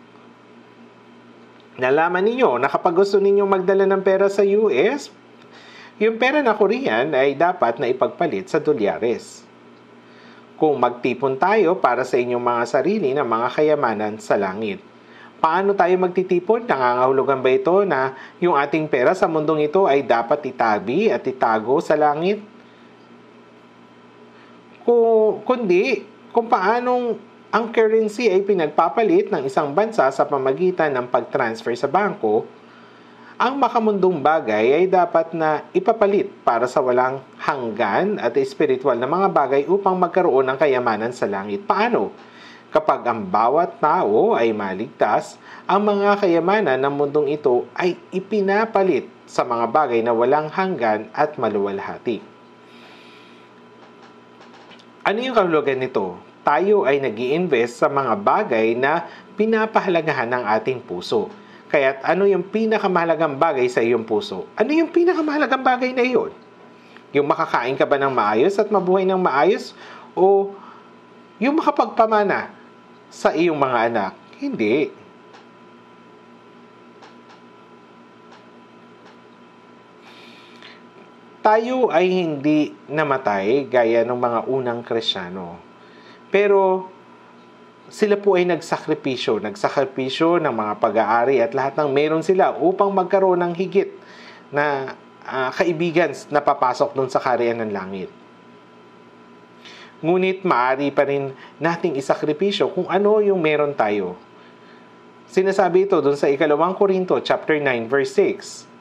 [SPEAKER 1] Nalaman ninyo na kapag gusto ninyo magdala ng pera sa U S, yung pera na Korean ay dapat na ipagpalit sa dolyares. Kung magtipon tayo para sa inyong mga sarili na mga kayamanan sa langit. Paano tayo magtitipon? Nangangahulugan ba ito na yung ating pera sa mundong ito ay dapat itabi at itago sa langit? Kung, kundi, kung paanong ang currency ay pinagpapalit ng isang bansa sa pamagitan ng pag-transfer sa bangko, ang makamundong bagay ay dapat na ipapalit para sa walang hanggan at espiritual na mga bagay upang magkaroon ng kayamanan sa langit. Paano? Kapag ang bawat tao ay maligtas, ang mga kayamanan ng mundong ito ay ipinapalit sa mga bagay na walang hanggan at maluwalhati. Ano yung kahulugan nito? Tayo ay nag-i-invest sa mga bagay na pinapahalagahan ng ating puso. Kaya't ano yung pinakamahalagang bagay sa iyong puso? Ano yung pinakamahalagang bagay na iyon? Yung makakain ka ba ng maayos at mabuhay ng maayos? O yung makapagpamana sa iyong mga anak? Hindi. Tayo ay hindi namatay gaya ng mga unang Kristiyano. Pero sila po ay nagsakripisyo, nagsakripisyo ng mga pag-aari at lahat ng meron sila upang magkaroon ng higit na uh, kaibigan na papasok dun sa kaharian ng langit. Ngunit maaari pa rin nating isakripisyo kung ano yung meron tayo. Sinasabi ito dun sa ikalawang Korinto chapter nine verse six.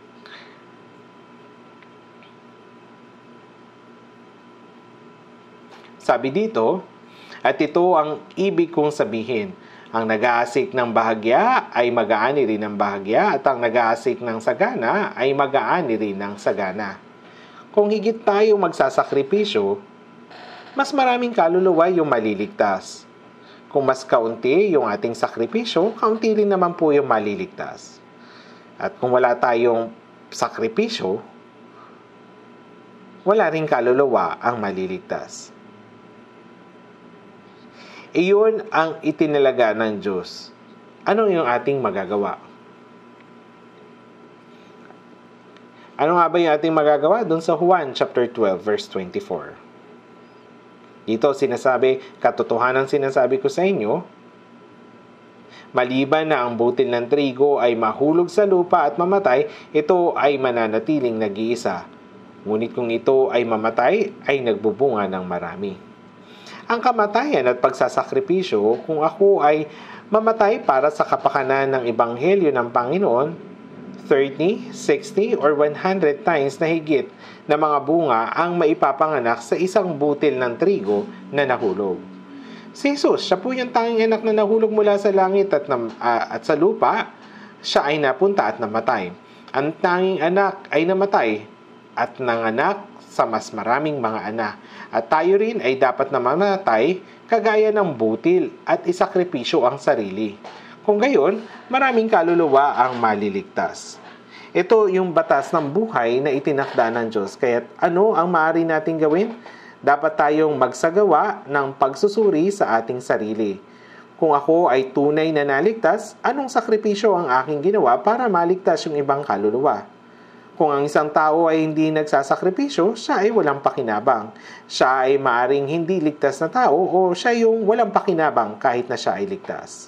[SPEAKER 1] Sabi dito, at ito ang ibig kong sabihin, ang nag-aasik ng bahagya ay mag-aani rin ng bahagya at ang nag-aasik ng sagana ay mag-aani rin ng sagana. Kung higit tayo magsasakripisyo, mas maraming kaluluwa yung maliligtas. Kung mas kaunti yung ating sakripisyo, kaunti rin naman po yung maliligtas. At kung wala tayong sakripisyo, wala ring kaluluwa ang maliligtas. Iyon ang itinalaga ng Diyos. Ano yung ating magagawa? Ano nga ba yung ating magagawa? Doon sa Juan chapter twelve verse twenty-four. Dito sinasabi, katotohanan sinasabi ko sa inyo, maliban na ang butil ng trigo ay mahulog sa lupa at mamatay, ito ay mananatiling nag-iisa. Ngunit kung ito ay mamatay, ay nagbubunga ng marami. Ang kamatayan at pagsasakripisyo, kung ako ay mamatay para sa kapakanan ng ebanghelyo ng Panginoon, thirty, sixty, or one hundred times na higit na mga bunga ang maipapanganak sa isang butil ng trigo na nahulog. Si Jesus, siya po yung tanging anak na nahulog mula sa langit at, na, uh, at sa lupa, siya ay napunta at namatay. Ang tanging anak ay namatay at nanganak sa mas maraming mga anak. At tayo rin ay dapat na mamatay kagaya ng butil at isakripisyo ang sarili. Kung gayon, maraming kaluluwa ang maliligtas. Ito yung batas ng buhay na itinakda ng Diyos. Kaya't ano ang maaari nating gawin? Dapat tayong magsagawa ng pagsusuri sa ating sarili. Kung ako ay tunay na naligtas, anong sakripisyo ang aking ginawa para maligtas yung ibang kaluluwa? Kung ang isang tao ay hindi nagsasakripisyo, siya ay walang pakinabang. Siya ay maaring hindi ligtas na tao o siya yung walang pakinabang kahit na siya ay ligtas.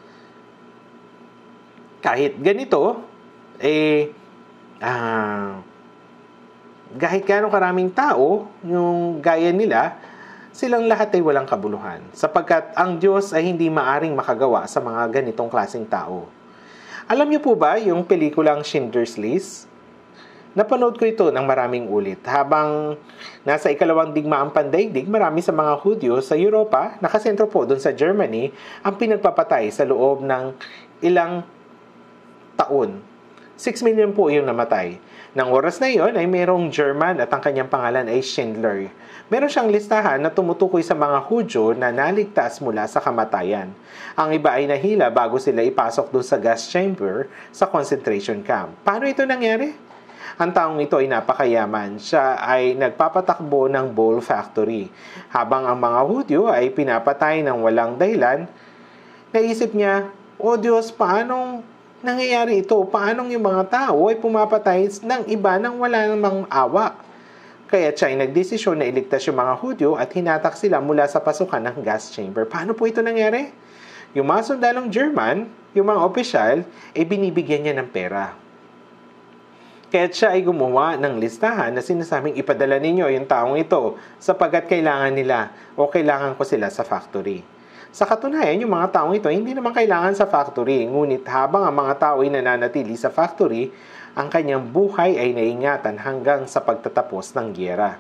[SPEAKER 1] Kahit ganito, eh, ah, kahit gano'ng karaming tao, yung gaya nila, silang lahat ay walang kabuluhan. Sapagkat ang Diyos ay hindi maaring makagawa sa mga ganitong klaseng tao. Alam niyo po ba yung pelikulang Schindler's List? Napanood ko ito ng maraming ulit. Habang nasa ikalawang digmaang pandaigdig, marami sa mga Hudyo sa Europa, nakasentro po doon sa Germany, ang pinagpapatay sa loob ng ilang taon. six million po yung namatay. Nang oras na iyon ay mayroong German at ang kanyang pangalan ay Schindler. Meron siyang listahan na tumutukoy sa mga Hudyo na naligtas mula sa kamatayan. Ang iba ay nahila bago sila ipasok doon sa gas chamber sa concentration camp. Paano ito nangyari? Ang taong ito ay napakayaman. Siya ay nagpapatakbo ng bowl factory. Habang ang mga Hudyo ay pinapatay ng walang dahilan, naisip niya, "O Diyos, paanong nangyayari ito? Paanong yung mga tao ay pumapatay ng iba nang wala namang awa?" Kaya siya ay nagdesisyon na iligtas yung mga Hudyo at hinatak sila mula sa pasukan ng gas chamber. Paano po ito nangyari? Yung mga sundalong German, yung mga opisyal, ay binibigyan niya ng pera. Kaya siya ay gumawa ng listahan na sinasabing ipadala ninyo yung taong ito sapagkat kailangan nila o kailangan ko sila sa factory. Sa katunayan, yung mga taong ito hindi naman kailangan sa factory, ngunit habang ang mga tao ay nananatili sa factory, ang kanyang buhay ay naingatan hanggang sa pagtatapos ng giyera.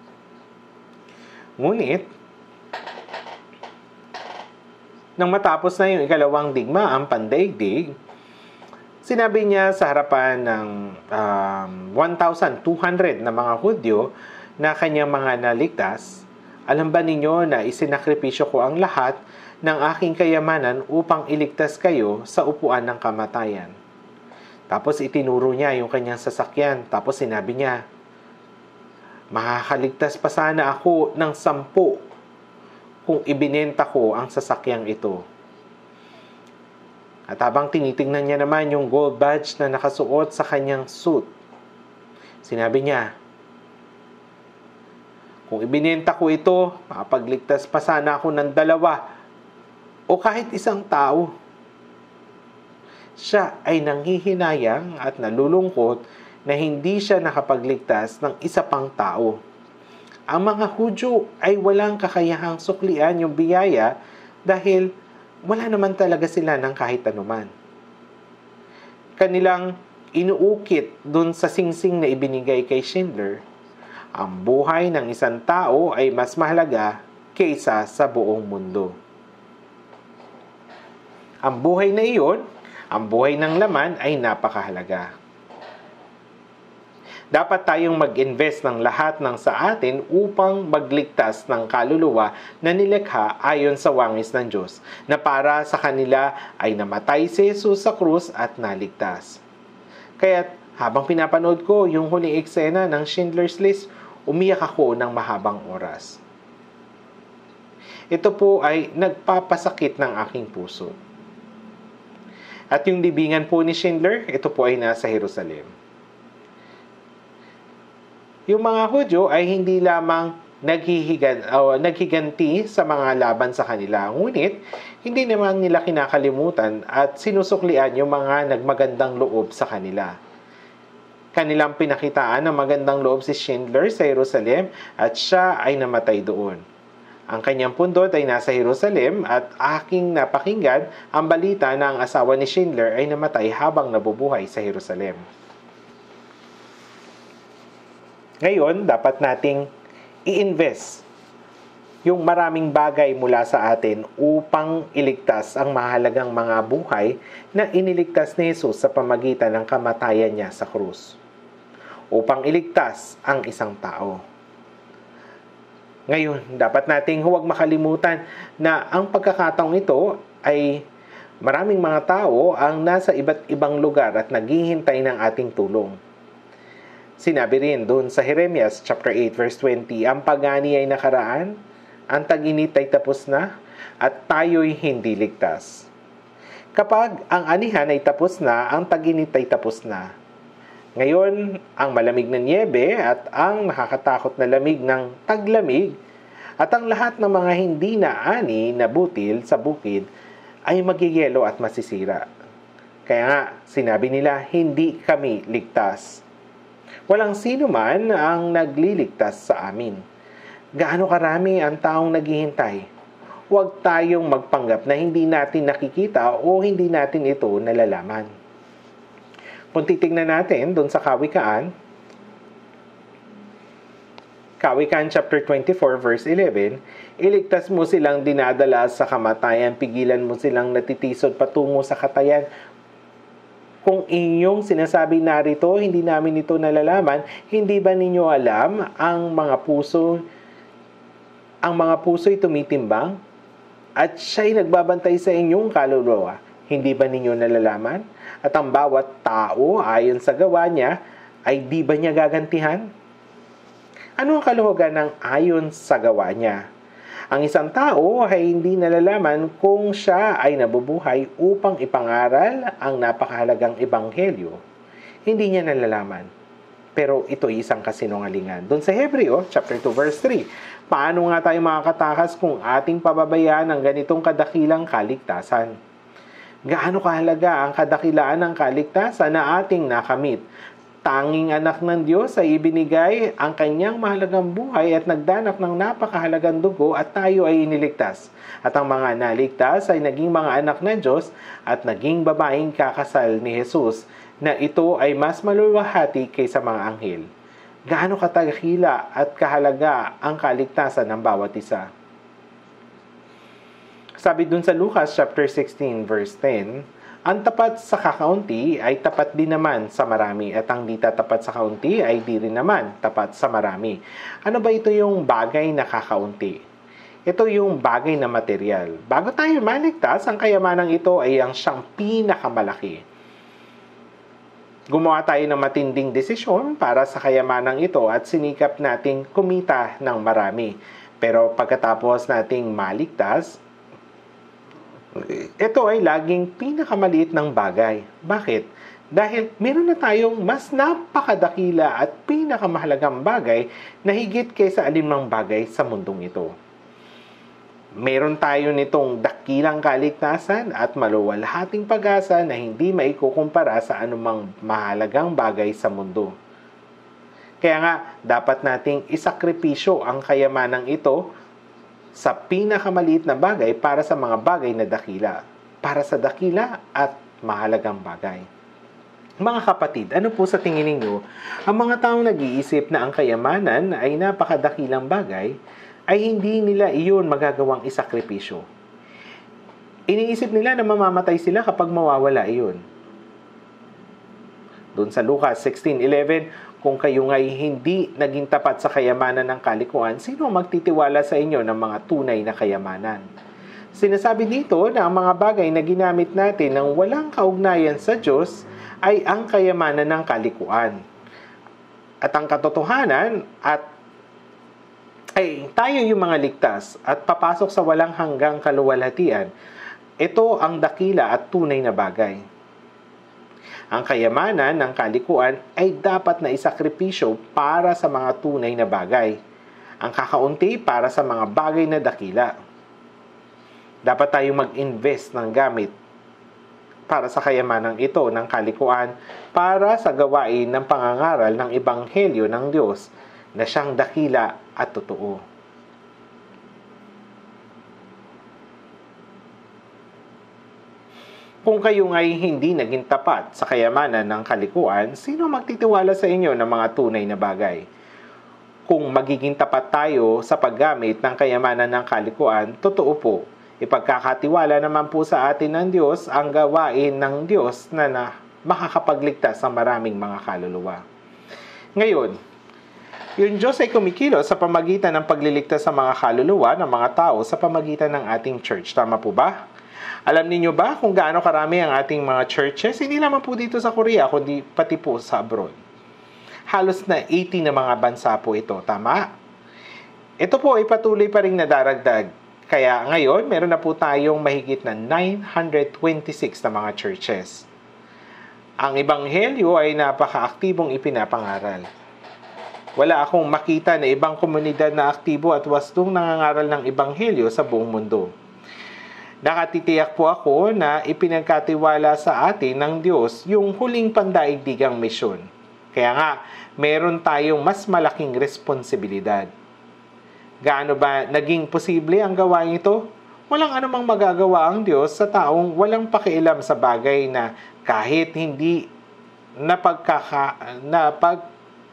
[SPEAKER 1] Ngunit, nang matapos na yung ikalawang digma, ang pandaigdig, sinabi niya sa harapan ng um, one thousand two hundred na mga Hudyo na kanyang mga naligtas, "Alam ba ninyo na isinakripisyo ko ang lahat ng aking kayamanan upang iligtas kayo sa upuan ng kamatayan?" Tapos itinuro niya yung kanyang sasakyan. Tapos sinabi niya, "Makakaligtas pa sana ako ng sampu kung ibinenta ko ang sasakyang ito." At habang tinitingnan niya naman yung gold badge na nakasuot sa kanyang suit, sinabi niya, "Kung ibinenta ko ito, makapagligtas pa sana ako ng dalawa o kahit isang tao." Siya ay nanghihinayang at nalulungkot na hindi siya nakapagligtas ng isa pang tao. Ang mga Hudyo ay walang kakayahang suklian yung biyaya dahil wala naman talaga sila ng kahit anuman. Kanilang inuukit dun sa singsing na ibinigay kay Schindler, ang buhay ng isang tao ay mas mahalaga kaysa sa buong mundo. Ang buhay na iyon, ang buhay ng laman ay napakahalaga. Dapat tayong mag-invest ng lahat ng sa atin upang magligtas ng kaluluwa na nilikha ayon sa wangis ng Diyos, na para sa kanila ay namatay si Jesus sa krus at naligtas. Kaya habang pinapanood ko yung huling eksena ng Schindler's List, umiyak ako ng mahabang oras. Ito po ay nagpapasakit ng aking puso. At yung libingan po ni Schindler, ito po ay nasa Jerusalem. Yung mga Hudyo ay hindi lamang naghihigan, o naghiganti sa mga laban sa kanila, ngunit hindi naman nila kinakalimutan at sinusuklian yung mga nagmagandang loob sa kanila. Kanilang pinakitaan ng magandang loob si Schindler sa Jerusalem at siya ay namatay doon. Ang kanyang pundot ay nasa Jerusalem at aking napakinggan ang balita na ang asawa ni Schindler ay namatay habang nabubuhay sa Jerusalem. Ngayon, dapat nating i-invest yung maraming bagay mula sa atin upang iligtas ang mahalagang mga buhay na iniligtas ni Jesus sa pamagitan ng kamatayan niya sa krus. Upang iligtas ang isang tao. Ngayon, dapat nating huwag makalimutan na ang pagkakataong ito ay maraming mga tao ang nasa iba't ibang lugar at naghihintay ng ating tulong. Sinabi rin doon sa Jeremias chapter eight verse twenty, ang pagani ay nakaraan ang tag-init ay tapos na at tayo'y hindi ligtas. Kapag ang anihan ay tapos na, ang tag-init ay tapos na. Ngayon, ang malamig na niebe at ang nakakatakot na lamig ng taglamig at ang lahat ng mga hindi na ani na butil sa bukid ay magigelo at masisira. Kaya nga, sinabi nila, hindi kami ligtas. Walang sino man ang nagliligtas sa amin. Gaano karami ang taong naghihintay? Huwag tayong magpanggap na hindi natin nakikita o hindi natin ito nalalaman. Kung titignan natin doon sa Kawikaan, Kawikaan chapter twenty-four verse eleven, iligtas mo silang dinadala sa kamatayan, pigilan mo silang natitisod patungo sa katayan. Kung inyong sinasabi narito, hindi namin ito nalalaman, hindi ba ninyo alam ang mga puso, ang mga puso'y tumitimbang? At siya'y nagbabantay sa inyong kaluluwa. Hindi ba ninyo nalalaman? At ang bawat tao ayon sa gawa niya, ay di ba niya gagantihan? Ano ang kaluhugan ng ayon sa gawa niya? Ang isang tao ay hindi nalalaman kung siya ay nabubuhay upang ipangaral ang napakahalagang ebanghelyo. Hindi niya nalalaman. Pero ito ay isang kasinungalingan. Doon sa Hebreo, chapter two, verse three, paano nga tayo makakatakas kung ating pababayaan ang ganitong kadakilang kaligtasan? Gaano kahalaga ang kadakilaan ng kaligtasan na ating nakamit? Tanging anak ng Diyos ay ibinigay ang kanyang mahalagang buhay at nagdanak ng napakahalagang dugo at tayo ay iniligtas. At ang mga naligtas ay naging mga anak ng Diyos at naging babaeng kakasal ni Jesus na ito ay mas maluluwahati kaysa mga anghel. Gaano katagakila at kahalaga ang kaligtasan ng bawat isa? Sabi dun sa Lucas chapter sixteen verse ten, ang tapat sa kakaunti ay tapat din naman sa marami at ang di tatapat sa kaunti ay di rin naman tapat sa marami. Ano ba ito yung bagay na kakaunti? Ito yung bagay na material. Bago tayo maligtas, ang kayamanang ito ay ang siyang pinakamalaki. Gumawa tayo ng matinding desisyon para sa kayamanang ito at sinikap nating kumita ng marami. Pero pagkatapos nating maligtas, ito ay laging pinakamaliit ng bagay. Bakit? Dahil meron na tayong mas napakadakila at pinakamahalagang bagay na higit kaysa alinmang bagay sa mundong ito. Meron tayo nitong dakilang kaligtasan at maluwalhating pag-asa na hindi maikukumpara sa anumang mahalagang bagay sa mundo. Kaya nga, dapat nating isakripisyo ang kayamanang ito sa pinakamaliit na bagay para sa mga bagay na dakila, para sa dakila at mahalagang bagay. Mga kapatid, ano po sa tingin ninyo, ang mga taong nag-iisip na ang kayamanan ay napakadakilang bagay, ay hindi nila iyon magagawang isakripisyo. Iniisip nila na mamamatay sila kapag mawawala iyon. Doon sa Lucas sixteen eleven, kung kayo nga'y hindi naging tapat sa kayamanan ng kalikuan, sino magtitiwala sa inyo ng mga tunay na kayamanan? Sinasabi dito na ang mga bagay na ginamit natin ng walang kaugnayan sa Diyos ay ang kayamanan ng kalikuan. At ang katotohanan at ay tayo yung mga ligtas at papasok sa walang hanggang kaluwalhatian. Ito ang dakila at tunay na bagay. Ang kayamanan ng kalikuan ay dapat na isakripisyo para sa mga tunay na bagay. Ang kakaunti para sa mga bagay na dakila. Dapat tayong mag-invest ng gamit para sa kayamanang ito ng kalikuan para sa gawain ng pangangaral ng ebanghelyo ng Diyos na siyang dakila at totoo. Kung kayo nga'y hindi naging tapat sa kayamanan ng kalikuan, sino magtitiwala sa inyo ng mga tunay na bagay? Kung magiging tapat tayo sa paggamit ng kayamanan ng kalikuan, totoo po, ipagkakatiwala naman po sa atin ng Diyos ang gawain ng Diyos na, na makakapagligtas sa maraming mga kaluluwa. Ngayon, yung Diyos ay kumikilos sa pamagitan ng pagliligtas sa mga kaluluwa ng mga tao sa pamagitan ng ating church. Tama po ba? Alam niyo ba kung gaano karami ang ating mga churches? Hindi naman po dito sa Korea, kundi pati po sa abroad. Halos na eighty na mga bansa po ito. Tama? Ito po ay patuloy pa rin nadaragdag. Kaya ngayon, meron na po tayong mahigit na nine hundred twenty-six na mga churches. Ang ebanghelyo ay napaka-aktibong ipinapangaral. Wala akong makita na ibang komunidad na aktibo at wastong nangangaral ng ebanghelyo sa buong mundo. Nakatitiyak po ako na ipinagkatiwala sa atin ng Diyos yung huling pandaigdigang misyon. Kaya nga, meron tayong mas malaking responsibilidad. Gaano ba naging posible ang gawain ito? Walang anumang magagawa ang Diyos sa taong walang pakialam sa bagay na kahit hindi napagkaka, napag,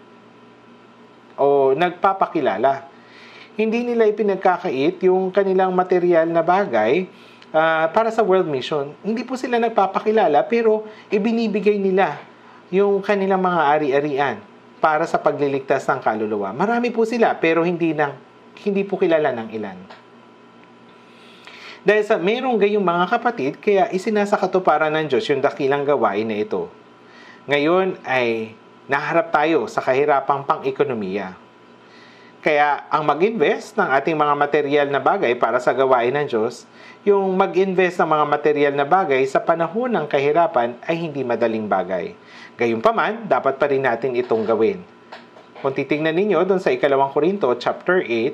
[SPEAKER 1] o nagpapakilala. Hindi nila ipinagkakait yung kanilang material na bagay uh, para sa world mission. Hindi po sila nagpapakilala pero ibinibigay nila yung kanilang mga ari-arian para sa pagliligtas ng kaluluwa. Marami po sila pero hindi nang hindi po kilala ng ilan. Dahil sa mayroong gayong mga kapatid, kaya isinasakatuparan ng Diyos yung dakilang gawain na ito. Ngayon ay naharap tayo sa kahirapang pang-ekonomiya. Kaya ang mag-invest ng ating mga material na bagay para sa gawain ng Diyos, yung mag-invest ng mga material na bagay sa panahon ng kahirapan ay hindi madaling bagay. Gayunpaman, dapat pa rin natin itong gawin. Kung titingnan ninyo doon sa ikalawang Korinto, chapter eight,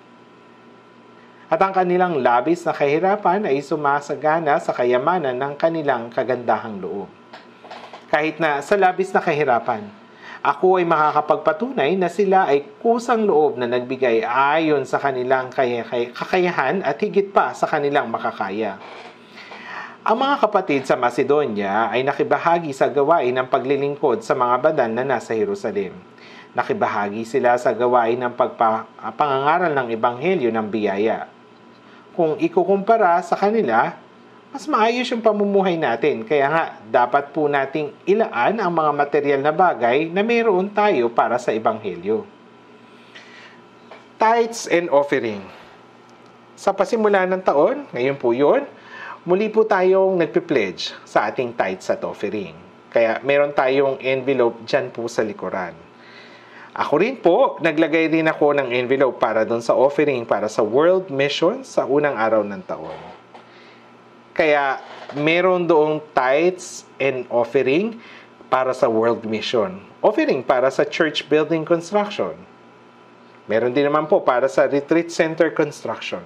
[SPEAKER 1] at ang kanilang labis na kahirapan ay sumasagana sa kayamanan ng kanilang kagandahang loob. Kahit na sa labis na kahirapan, ako ay makakapagpatunay na sila ay kusang loob na nagbigay ayon sa kanilang kakayahan at higit pa sa kanilang makakaya. Ang mga kapatid sa Macedonia ay nakibahagi sa gawain ng paglilingkod sa mga badan na nasa Jerusalem. Nakibahagi sila sa gawain ng pagpangangaral ng ebanghelyo ng biyaya. Kung ikukumpara sa kanila, mas maayos yung pamumuhay natin. Kaya nga, dapat po nating ilaan ang mga material na bagay na mayroon tayo para sa ebanghelyo. Tithes and offering. Sa pasimula ng taon, ngayon po yun, muli po tayong nagpe-pledge sa ating tithes at offering. Kaya meron tayong envelope dyan po sa likuran. Ako rin po, naglagay rin ako ng envelope para doon sa offering para sa World Mission sa unang araw ng taon. Kaya meron doong tithes and offering para sa World Mission. Offering para sa church building construction. Meron din naman po para sa retreat center construction.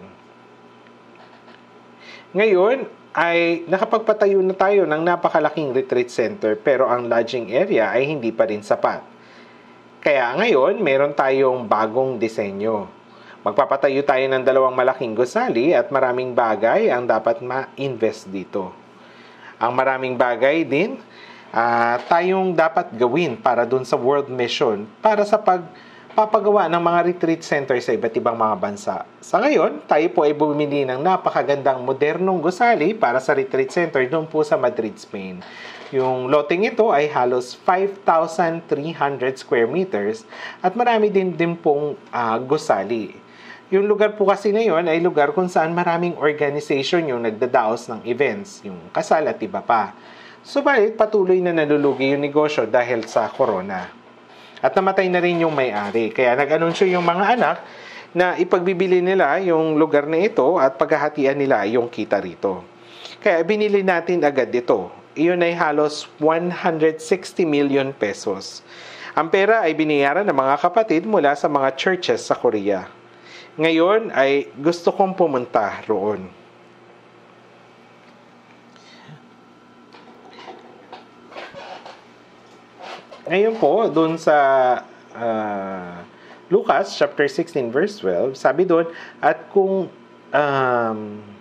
[SPEAKER 1] Ngayon ay nakapagpatayo na tayo ng napakalaking retreat center pero ang lodging area ay hindi pa rin sapat. Kaya ngayon, meron tayong bagong disenyo. Magpapatayo tayo ng dalawang malaking gusali at maraming bagay ang dapat ma-invest dito. Ang maraming bagay din, uh, tayong dapat gawin para dun sa World Mission para sa pagpapagawa ng mga retreat center sa iba't ibang mga bansa. Sa ngayon, tayo po ay bumili ng napakagandang modernong gusali para sa retreat center doon po sa Madrid, Spain. Yung loteng ito ay halos five thousand three hundred square meters at marami din din pong uh, gusali. Yung lugar po kasi na yun ay lugar kung saan maraming organization yung nagdadaos ng events, yung kasal at iba pa. Subalit patuloy na nalulugi yung negosyo dahil sa corona. At namatay na rin yung may-ari. Kaya nag-anunsyo yung mga anak na ipagbibili nila yung lugar na ito at paghahatian nila yung kita rito. Kaya binili natin agad ito. Iyon ay halos one hundred sixty million pesos. Ang pera ay binayaran ng mga kapatid mula sa mga churches sa Korea. Ngayon ay gusto kong pumunta roon. Ngayon po, doon sa uh, Lucas chapter sixteen verse twelve, sabi doon, at kung um,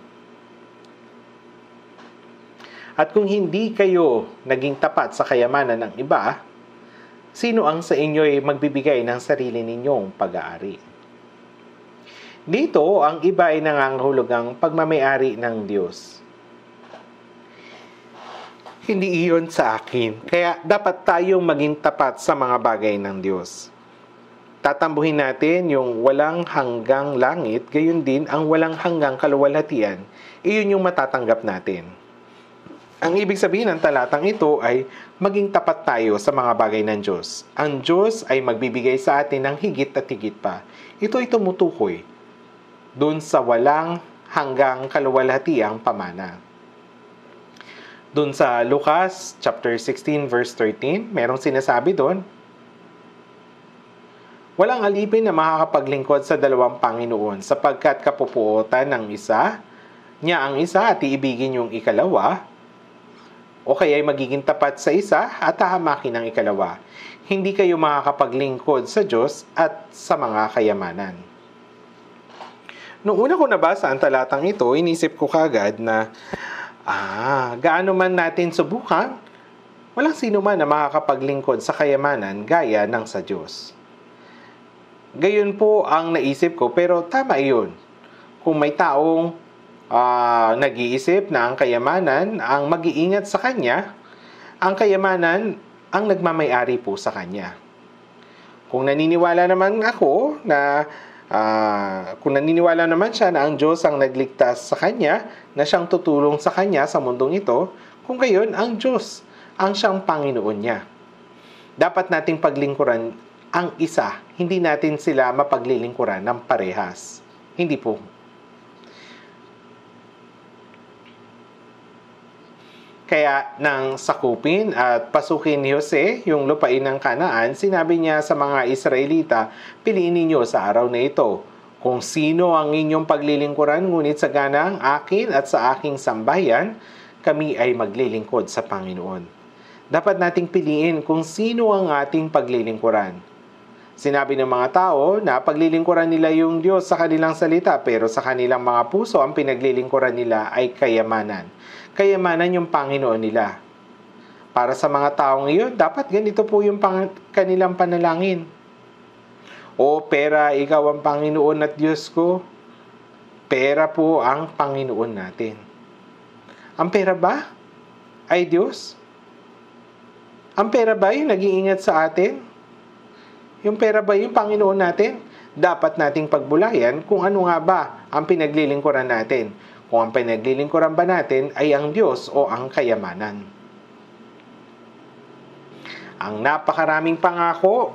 [SPEAKER 1] At kung hindi kayo naging tapat sa kayamanan ng iba, sino ang sa inyo ay magbibigay ng sarili ninyong pag-aari? Dito, ang iba ay nangangahulugang pagmamayari ng Diyos. Hindi iyon sa akin. Kaya dapat tayong maging tapat sa mga bagay ng Diyos. Tatambuhin natin yung walang hanggang langit, gayon din ang walang hanggang kaluwalhatian. Iyon yung matatanggap natin. Ang ibig sabihin ng talatang ito ay maging tapat tayo sa mga bagay ng Diyos. Ang Diyos ay magbibigay sa atin ng higit at higit pa. Ito ay tumutukoy doon sa walang hanggang kaluwalhatiang pamana. Doon sa Lucas chapter sixteen verse thirteen, merong sinasabi doon, walang alipin na makakapaglingkod sa dalawang Panginoon sapagkat kapupuotan ng isa, niya ang isa at iibigin yung ikalawa, o kaya ay magiging tapat sa isa at hahamakin ng ikalawa. Hindi kayo makakapaglingkod sa Diyos at sa mga kayamanan. Noong una ko nabasa ang talatang ito, inisip ko kagad na, ah, gaano man natin subukan, walang sino man na makakapaglingkod sa kayamanan gaya ng sa Diyos. Gayon po ang naisip ko, pero tama iyon. Kung may taong Uh, nag-iisip na ang kayamanan ang mag-iingat sa kanya, ang kayamanan ang nagmamay-ari po sa kanya. Kung naniniwala naman ako na uh, kung naniniwala naman siya na ang Diyos ang nagligtas sa kanya, na siyang tutulong sa kanya sa mundong ito, kung gayon ang Diyos ang siyang Panginoon niya. Dapat nating paglingkuran ang isa, hindi natin sila mapaglilingkuran ng parehas. Hindi po. Kaya nang sakupin at pasukin ni Jose yung lupain ng Kanaan, sinabi niya sa mga Israelita, piliin ninyo sa araw na ito kung sino ang inyong paglilingkuran, ngunit sa ganang akin at sa aking sambayan, kami ay maglilingkod sa Panginoon. Dapat nating piliin kung sino ang ating paglilingkuran. Sinabi ng mga tao na paglilingkuran nila yung Diyos sa kanilang salita, pero sa kanilang mga puso ang pinaglilingkuran nila ay kayamanan. Kayamanan yung Panginoon nila. Para sa mga taong iyon, dapat ganito po yung pang- kanilang panalangin. O pera, ikaw ang Panginoon at Diyos ko. Pera po ang Panginoon natin. Ang pera ba ay Diyos? Ang pera ba yung nag-iingat sa atin? Yung pera ba yung Panginoon natin? Dapat nating pagbulayan kung ano nga ba ang pinaglilingkuran natin. Kung ang pinaglilingkuran ba natin ay ang Diyos o ang kayamanan. Ang napakaraming pangako,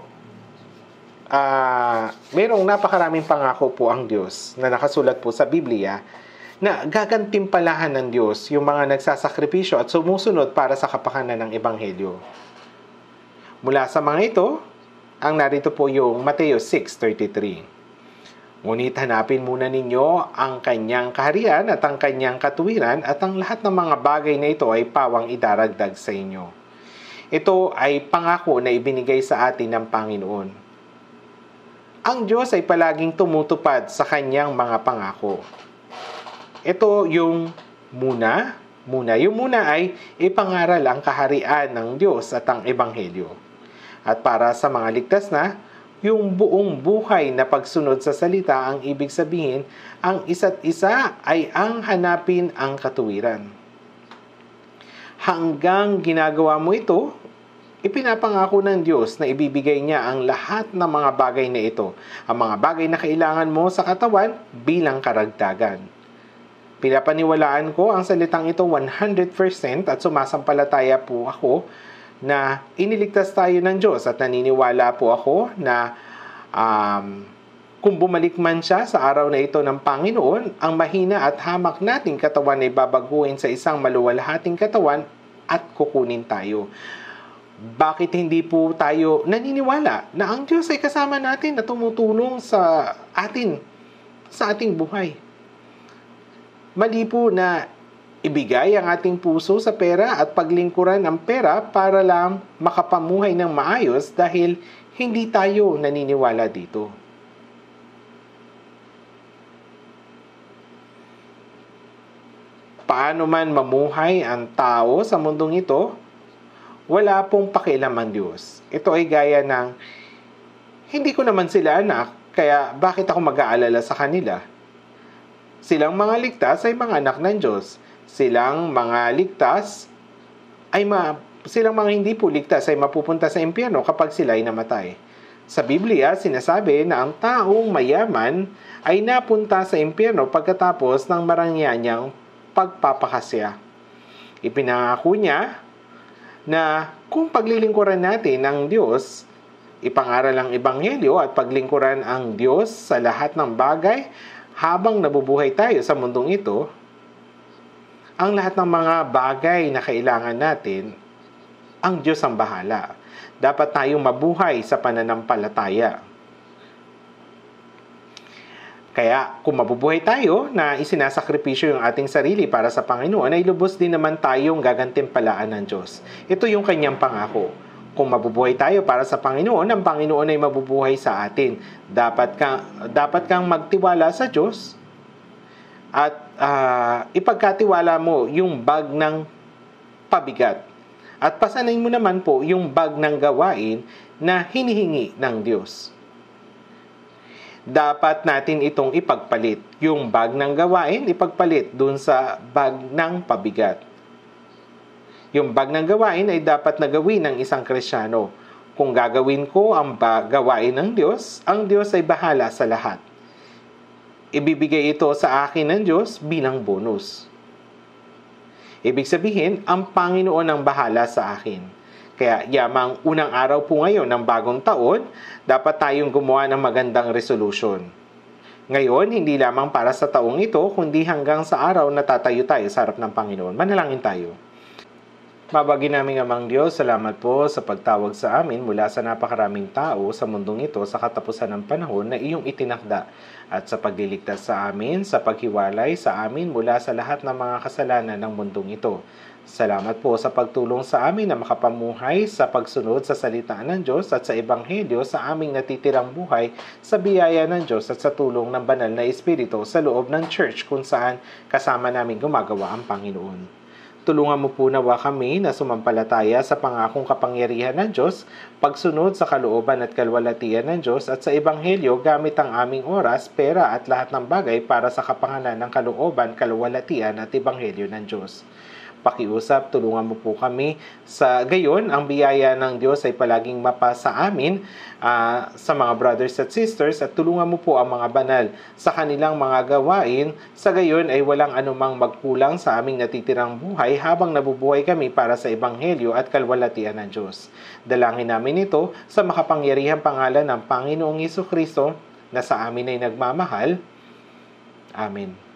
[SPEAKER 1] uh, merong napakaraming pangako po ang Diyos na nakasulat po sa Biblia na gagantimpalahan ng Diyos yung mga nagsasakripisyo at sumusunod para sa kapakanan ng Ebanghelyo. Mula sa mga ito, ang narito po yung Mateo six thirty-three. Ngunit hanapin muna ninyo ang kanyang kaharian at ang kanyang katuwiran at ang lahat ng mga bagay na ito ay pawang idaragdag sa inyo. Ito ay pangako na ibinigay sa atin ng Panginoon. Ang Diyos ay palaging tumutupad sa kanyang mga pangako. Ito yung muna, muna. Yung muna ay ipangaral ang kaharian ng Diyos at ang Ebanghelyo. At para sa mga ligtas na, yung buong buhay na pagsunod sa salita, ang ibig sabihin, ang isa't isa ay ang hanapin ang katuwiran. Hanggang ginagawa mo ito, ipinapangako ng Diyos na ibibigay niya ang lahat ng mga bagay na ito, ang mga bagay na kailangan mo sa katawan bilang karagdagan. Pinapaniwalaan ko ang salitang ito one hundred percent at sumasampalataya po ako na iniligtas tayo ng Diyos at naniniwala po ako na um, kung bumalik man siya sa araw na ito ng Panginoon, ang mahina at hamak nating katawan ay babaguhin sa isang maluwalhating katawan at kukunin tayo. Bakit hindi po tayo naniniwala na ang Diyos ay kasama natin na tumutulong sa atin, sa ating buhay? Mali po na ibigay ang ating puso sa pera at paglingkuran ang pera para lang makapamuhay ng maayos dahil hindi tayo naniniwala dito. Paano man mamuhay ang tao sa mundong ito, wala pong pakialam ang Diyos. Ito ay gaya ng, hindi ko naman sila anak, kaya bakit ako mag-aalala sa kanila? Silang mga ligtas ay mga anak ng Diyos. Silang mga ligtas ay ma, silang mga hindi po ligtas ay mapupunta sa impyerno kapag sila ay namatay. Sa Biblia, sinasabi na ang taong mayaman ay napunta sa impyerno pagkatapos ng marangyanyang pagpapakasya. Ipinangako niya na kung paglilingkuran natin ang Diyos, ipangaral ang Ebanghelyo at paglingkuran ang Diyos sa lahat ng bagay habang nabubuhay tayo sa mundong ito, ang lahat ng mga bagay na kailangan natin, ang Diyos ang bahala. Dapat tayong mabuhay sa pananampalataya. Kaya kung mabubuhay tayo na isinasakripisyo yung ating sarili para sa Panginoon, ay lubos din naman tayong gagantimpalaan ng Diyos. Ito yung kanyang pangako. Kung mabubuhay tayo para sa Panginoon, ang Panginoon ay mabubuhay sa atin. Dapat kang, dapat kang magtiwala sa Diyos at uh, ipagkatiwala mo yung bag ng pabigat. At pasanayin mo naman po yung bag ng gawain na hinihingi ng Diyos. Dapat natin itong ipagpalit. Yung bag ng gawain, ipagpalit dun sa bag ng pabigat. Yung bag ng gawain ay dapat na gawin ng isang Kristiyano. Kung gagawin ko ang gawain ng Diyos, ang Diyos ay bahala sa lahat. Ibibigay ito sa akin ng Diyos bilang bonus. Ibig sabihin, ang Panginoon ang bahala sa akin. Kaya yamang unang araw po ngayon ng bagong taon, dapat tayong gumawa ng magandang resolution. Ngayon, hindi lamang para sa taong ito, kundi hanggang sa araw na tatayo tayo sa harap ng Panginoon. Manalangin tayo. Mabagi naming Amang Diyos, salamat po sa pagtawag sa amin mula sa napakaraming tao sa mundong ito sa katapusan ng panahon na iyong itinakda at sa pagliligtas sa amin, sa paghiwalay sa amin mula sa lahat ng mga kasalanan ng mundong ito. Salamat po sa pagtulong sa amin na makapamuhay sa pagsunod sa salita ng Diyos at sa Ebanghelyo sa aming natitirang buhay sa biyaya ng Diyos at sa tulong ng banal na Espiritu sa loob ng church kung saan kasama namin gumagawa ang Panginoon. Tulungan mo po nawa kami na sumampalataya sa pangakong kapangyarihan ng Diyos, pagsunod sa kalooban at kalwalatian ng Diyos at sa Ebanghelyo gamit ang aming oras, pera at lahat ng bagay para sa kapangalan ng kalooban, kalwalatian at Ebanghelyo ng Diyos. Pakiusap, tulungan mo po kami. Sa gayon, ang biyaya ng Diyos ay palaging mapa sa amin, uh, sa mga brothers at sisters, at tulungan mo po ang mga banal sa kanilang mga gawain. Sa gayon ay walang anumang magkulang sa aming natitirang buhay habang nabubuhay kami para sa Ebanghelyo at kalwalatian ng Diyos. Dalangin namin ito sa makapangyarihang pangalan ng Panginoong Hesukristo na sa amin ay nagmamahal. Amen.